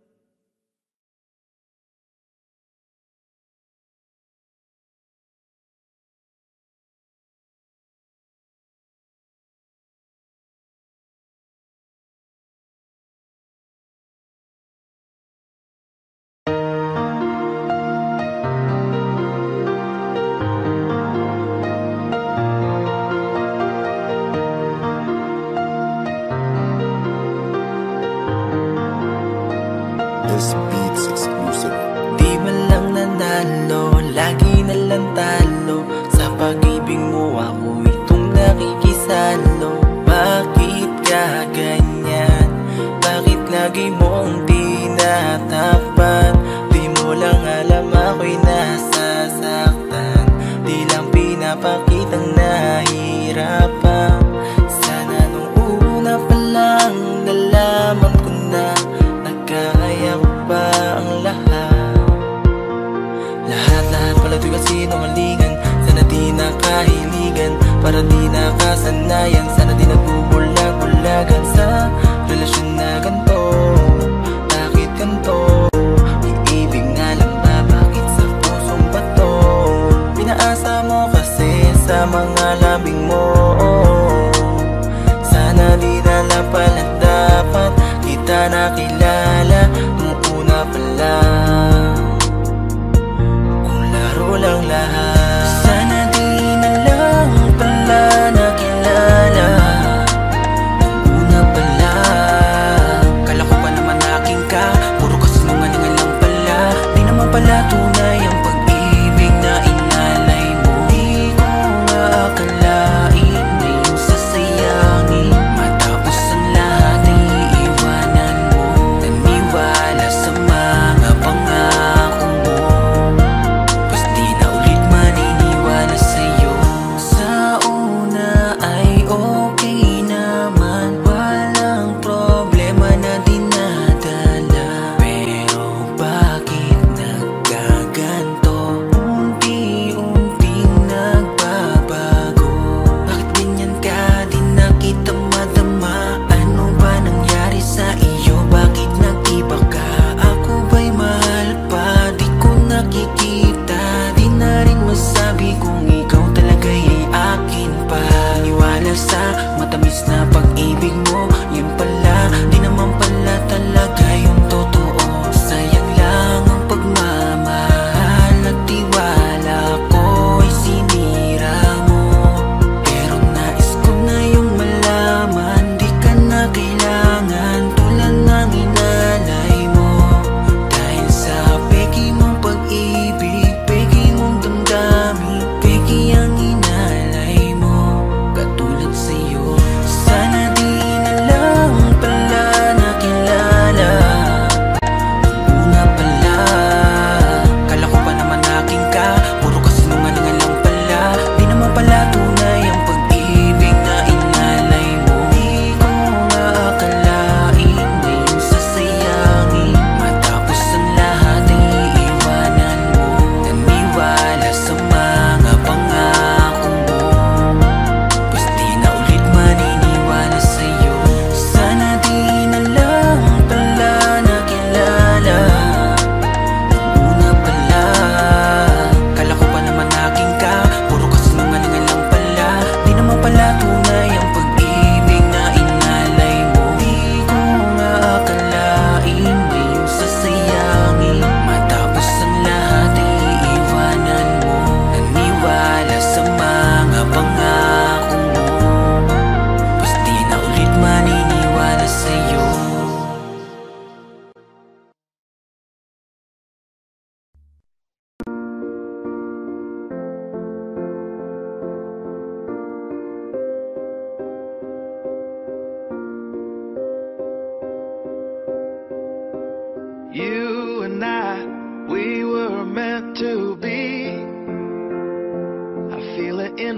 This beats exclusive. Di man lang nanalo, lagi na lang talo. Sa pag-ibig mo ako itong nakikisalo. Bakit ka ganyan? Bakit lagi mong tinatakpan? Di mo lang alam ako'y nasasaktan. Di lang pinapakitang nahihirapan. Sana nung una pa lang nalaman ko na kaya ko ba ang lahat? Lahat pala ito'y kasinungalingan. Sana di nakahiligan, para di nakasanayan. Sana di nagbubulag-bulagan sa relasyon na ganito. Bakit ganito? Iibig nga lang ba? Bakit sa pusong bato? Pinaasa mo kasi sa mga lambing mo. Sana di na lang pala dapat kita nakilala nung una pa lang. Kung laro lang lahat, sana di na lang pala nakilala.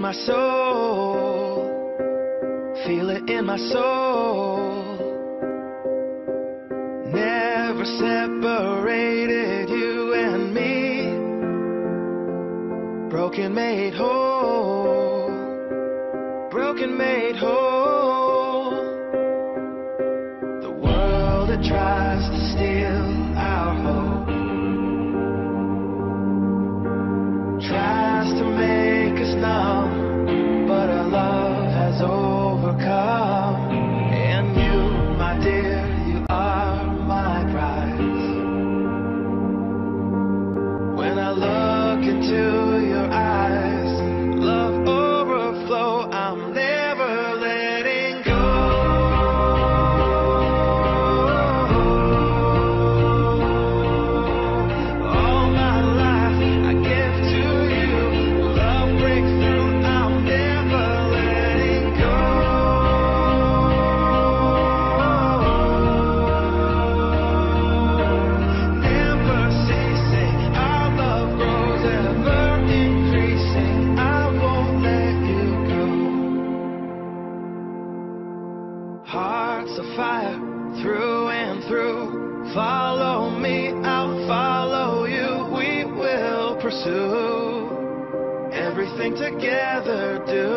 my soul, feel it in my soul. Never separated you and me. Broken made whole, broken made whole. The world that tries to steal our hope tries to make us numb, but our love has overcome. And you, my dear, you are my prize. When I look into your eyes, love overflow, I'm never letting go. All my life I give to you, love breaks through, I'm never letting go. Never ceasing, our love grows ever increasing, I won't let you go. Hearts of fire, through and through. Follow me, I'll follow you. We will pursue everything together. Do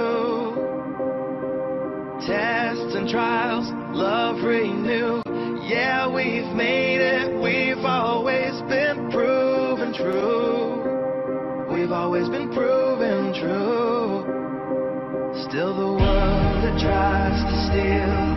tests and trials, love renew. Yeah, we've made it. We've always been proven true. We've always been proven true. Still the world that tries to steal